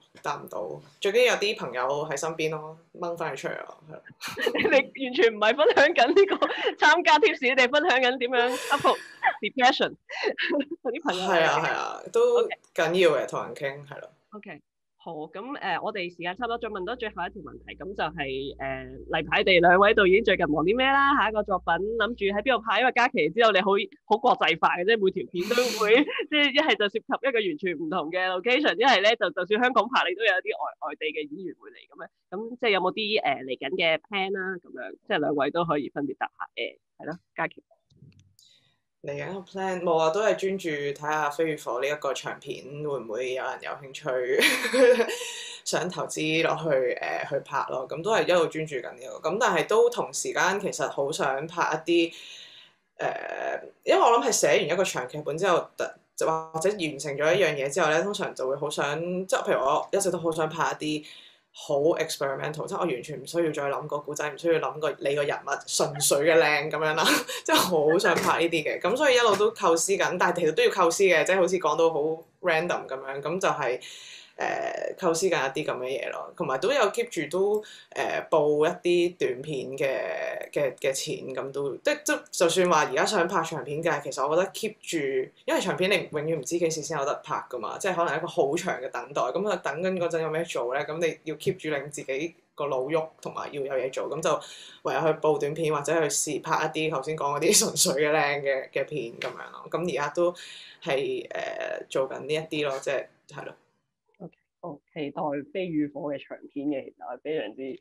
答唔到。最緊要有啲朋友喺身邊咯，掹翻佢出嚟咯，係咯。 你完全唔係分享緊呢個參加 tips，你哋分享緊點樣克服 depression 同啲朋友。 係啊係啊，都 Okay. 緊要嘅，同人傾係咯。 OK。好，咁誒、呃，我哋時間差唔多，再問多最後一條問題，咁就係、是、誒、呃、例牌地兩位導演最近忙啲咩啦？下一個作品諗住喺邊度拍？因為假期之後你好好國際化嘅啫，每條片都會即係一係就涉及一個完全唔同嘅 location，一係咧就就算香港拍，你都有啲外外地嘅演員會嚟咁樣。咁即係有冇啲誒嚟緊嘅 plan 啦？咁樣即係兩位都可以分別答下誒，係咯，假期。 嚟緊個 plan 冇啊，都係專注睇下《飛與火》呢一個長片會唔會有人有興趣想投資落去誒、呃、去拍咯，咁都係一路專注緊呢個。咁但係都同時間其實好想拍一啲誒、呃，因為我諗係寫完一個長劇本之後，就或者完成咗一樣嘢之後咧，通常就會好想即係譬如我一直都好想拍一啲好 experimental，即係我完全唔需要再諗個故仔，唔需要諗個你個人物，純粹嘅靚咁樣啦，即係好想拍呢啲嘅，咁所以一路都構思緊，但係其實都要構思嘅，即係好似講到好 random 咁樣，咁就係、是、誒、呃、構思緊一啲咁嘅嘢咯，同埋都有 keep 住都誒、呃、報一啲短片嘅嘅嘅錢，咁都即即就算話而家想拍長片嘅，其實我覺得 keep 住，因為長片你永遠唔知幾時先有得拍噶嘛，即係可能一個好長嘅等待，咁啊等緊嗰陣有咩做咧，咁你要 keep 住令自己個腦喐，同埋要有嘢做，咁就唯有去報短片或者去試拍一啲頭先講嗰啲純粹嘅靚嘅嘅片咁樣咯。咁而家都係誒、呃、做緊呢一啲咯，即係係咯。 OK，好期待《飛與火》嘅長片嘅，其實係非常之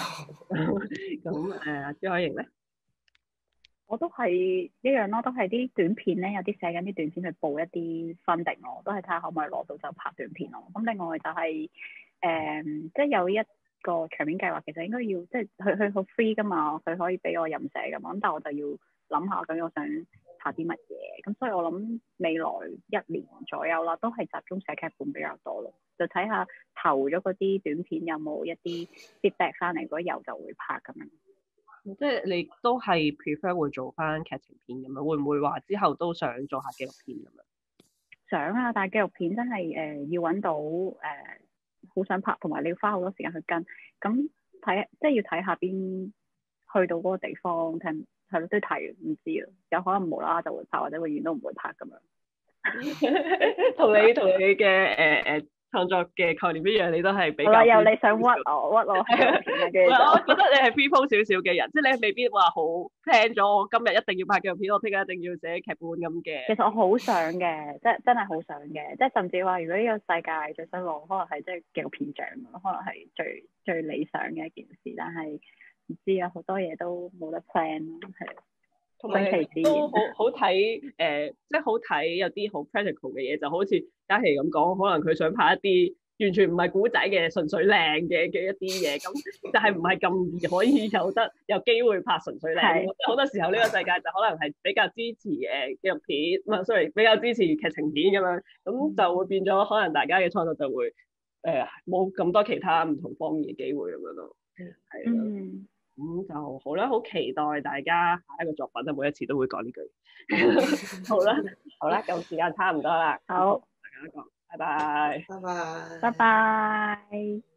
咁誒，朱凱瑩咧， 我都係一樣咯，都係啲短片咧，有啲寫緊啲短片去報一啲 funding 咯，都係睇下可唔可以攞到就拍短片咯。咁另外就係、是、誒、呃，即係有一個長片計劃，其實應該要即係佢佢好 free 噶嘛，佢可以俾我任寫噶嘛，咁但係我就要諗下究竟我想拍啲乜嘢，咁所以我諗未來一年左右啦，都係集中寫劇本比較多咯，就睇下投咗嗰啲短片有冇一啲 feedback 翻嚟，如果有就會拍咁樣。 即係你都係 prefer 會做翻劇情片咁樣，會唔會話之後都想做下紀錄片咁樣？想啊，但係紀錄片真係誒、呃、要揾到誒好、呃、想拍，同埋你要花好多時間去跟，咁睇即係要睇下邊去到嗰個地方睇，係咯都睇唔知啊，有可能無啦啦就會拍，或者永遠都唔會拍咁樣。 同你同你嘅誒誒創作嘅概念一樣，你都係比較。 好啦，又你想屈我屈我係啊，跟住我覺得你係 free flow 少少嘅人，即係你未必話好 plan 咗，我今日一定要拍紀錄片，我聽日一定要寫劇本咁嘅。其實我好想嘅，即係真係好想嘅，即係甚至話，如果呢個世界最想攞，可能係即係紀錄片獎，可能係最最理想嘅一件事，但係唔知啊，好多嘢都冇得 plan 咯，係。同埋都好好睇誒、呃，即係好睇有啲好 practical 嘅嘢，就好似嘉琪咁講，可能佢想拍一啲完全唔係古仔嘅，純粹靚嘅嘅一啲嘢，咁就係唔係咁易可以有得有機會拍純粹靚。好多時候呢個世界就可能係比較支持誒紀錄片，唔係 sorry，比較支持劇情片咁樣，咁就會變咗可能大家嘅創作就會誒冇咁多其他唔同方面嘅機會咁樣咯。係咯。嗯咁、嗯、就好啦，好期待大家下一個作品啊！每一次都會講呢句。好啦，好啦，咁時間差唔多啦。好，大家講，拜拜。 拜拜。 拜拜。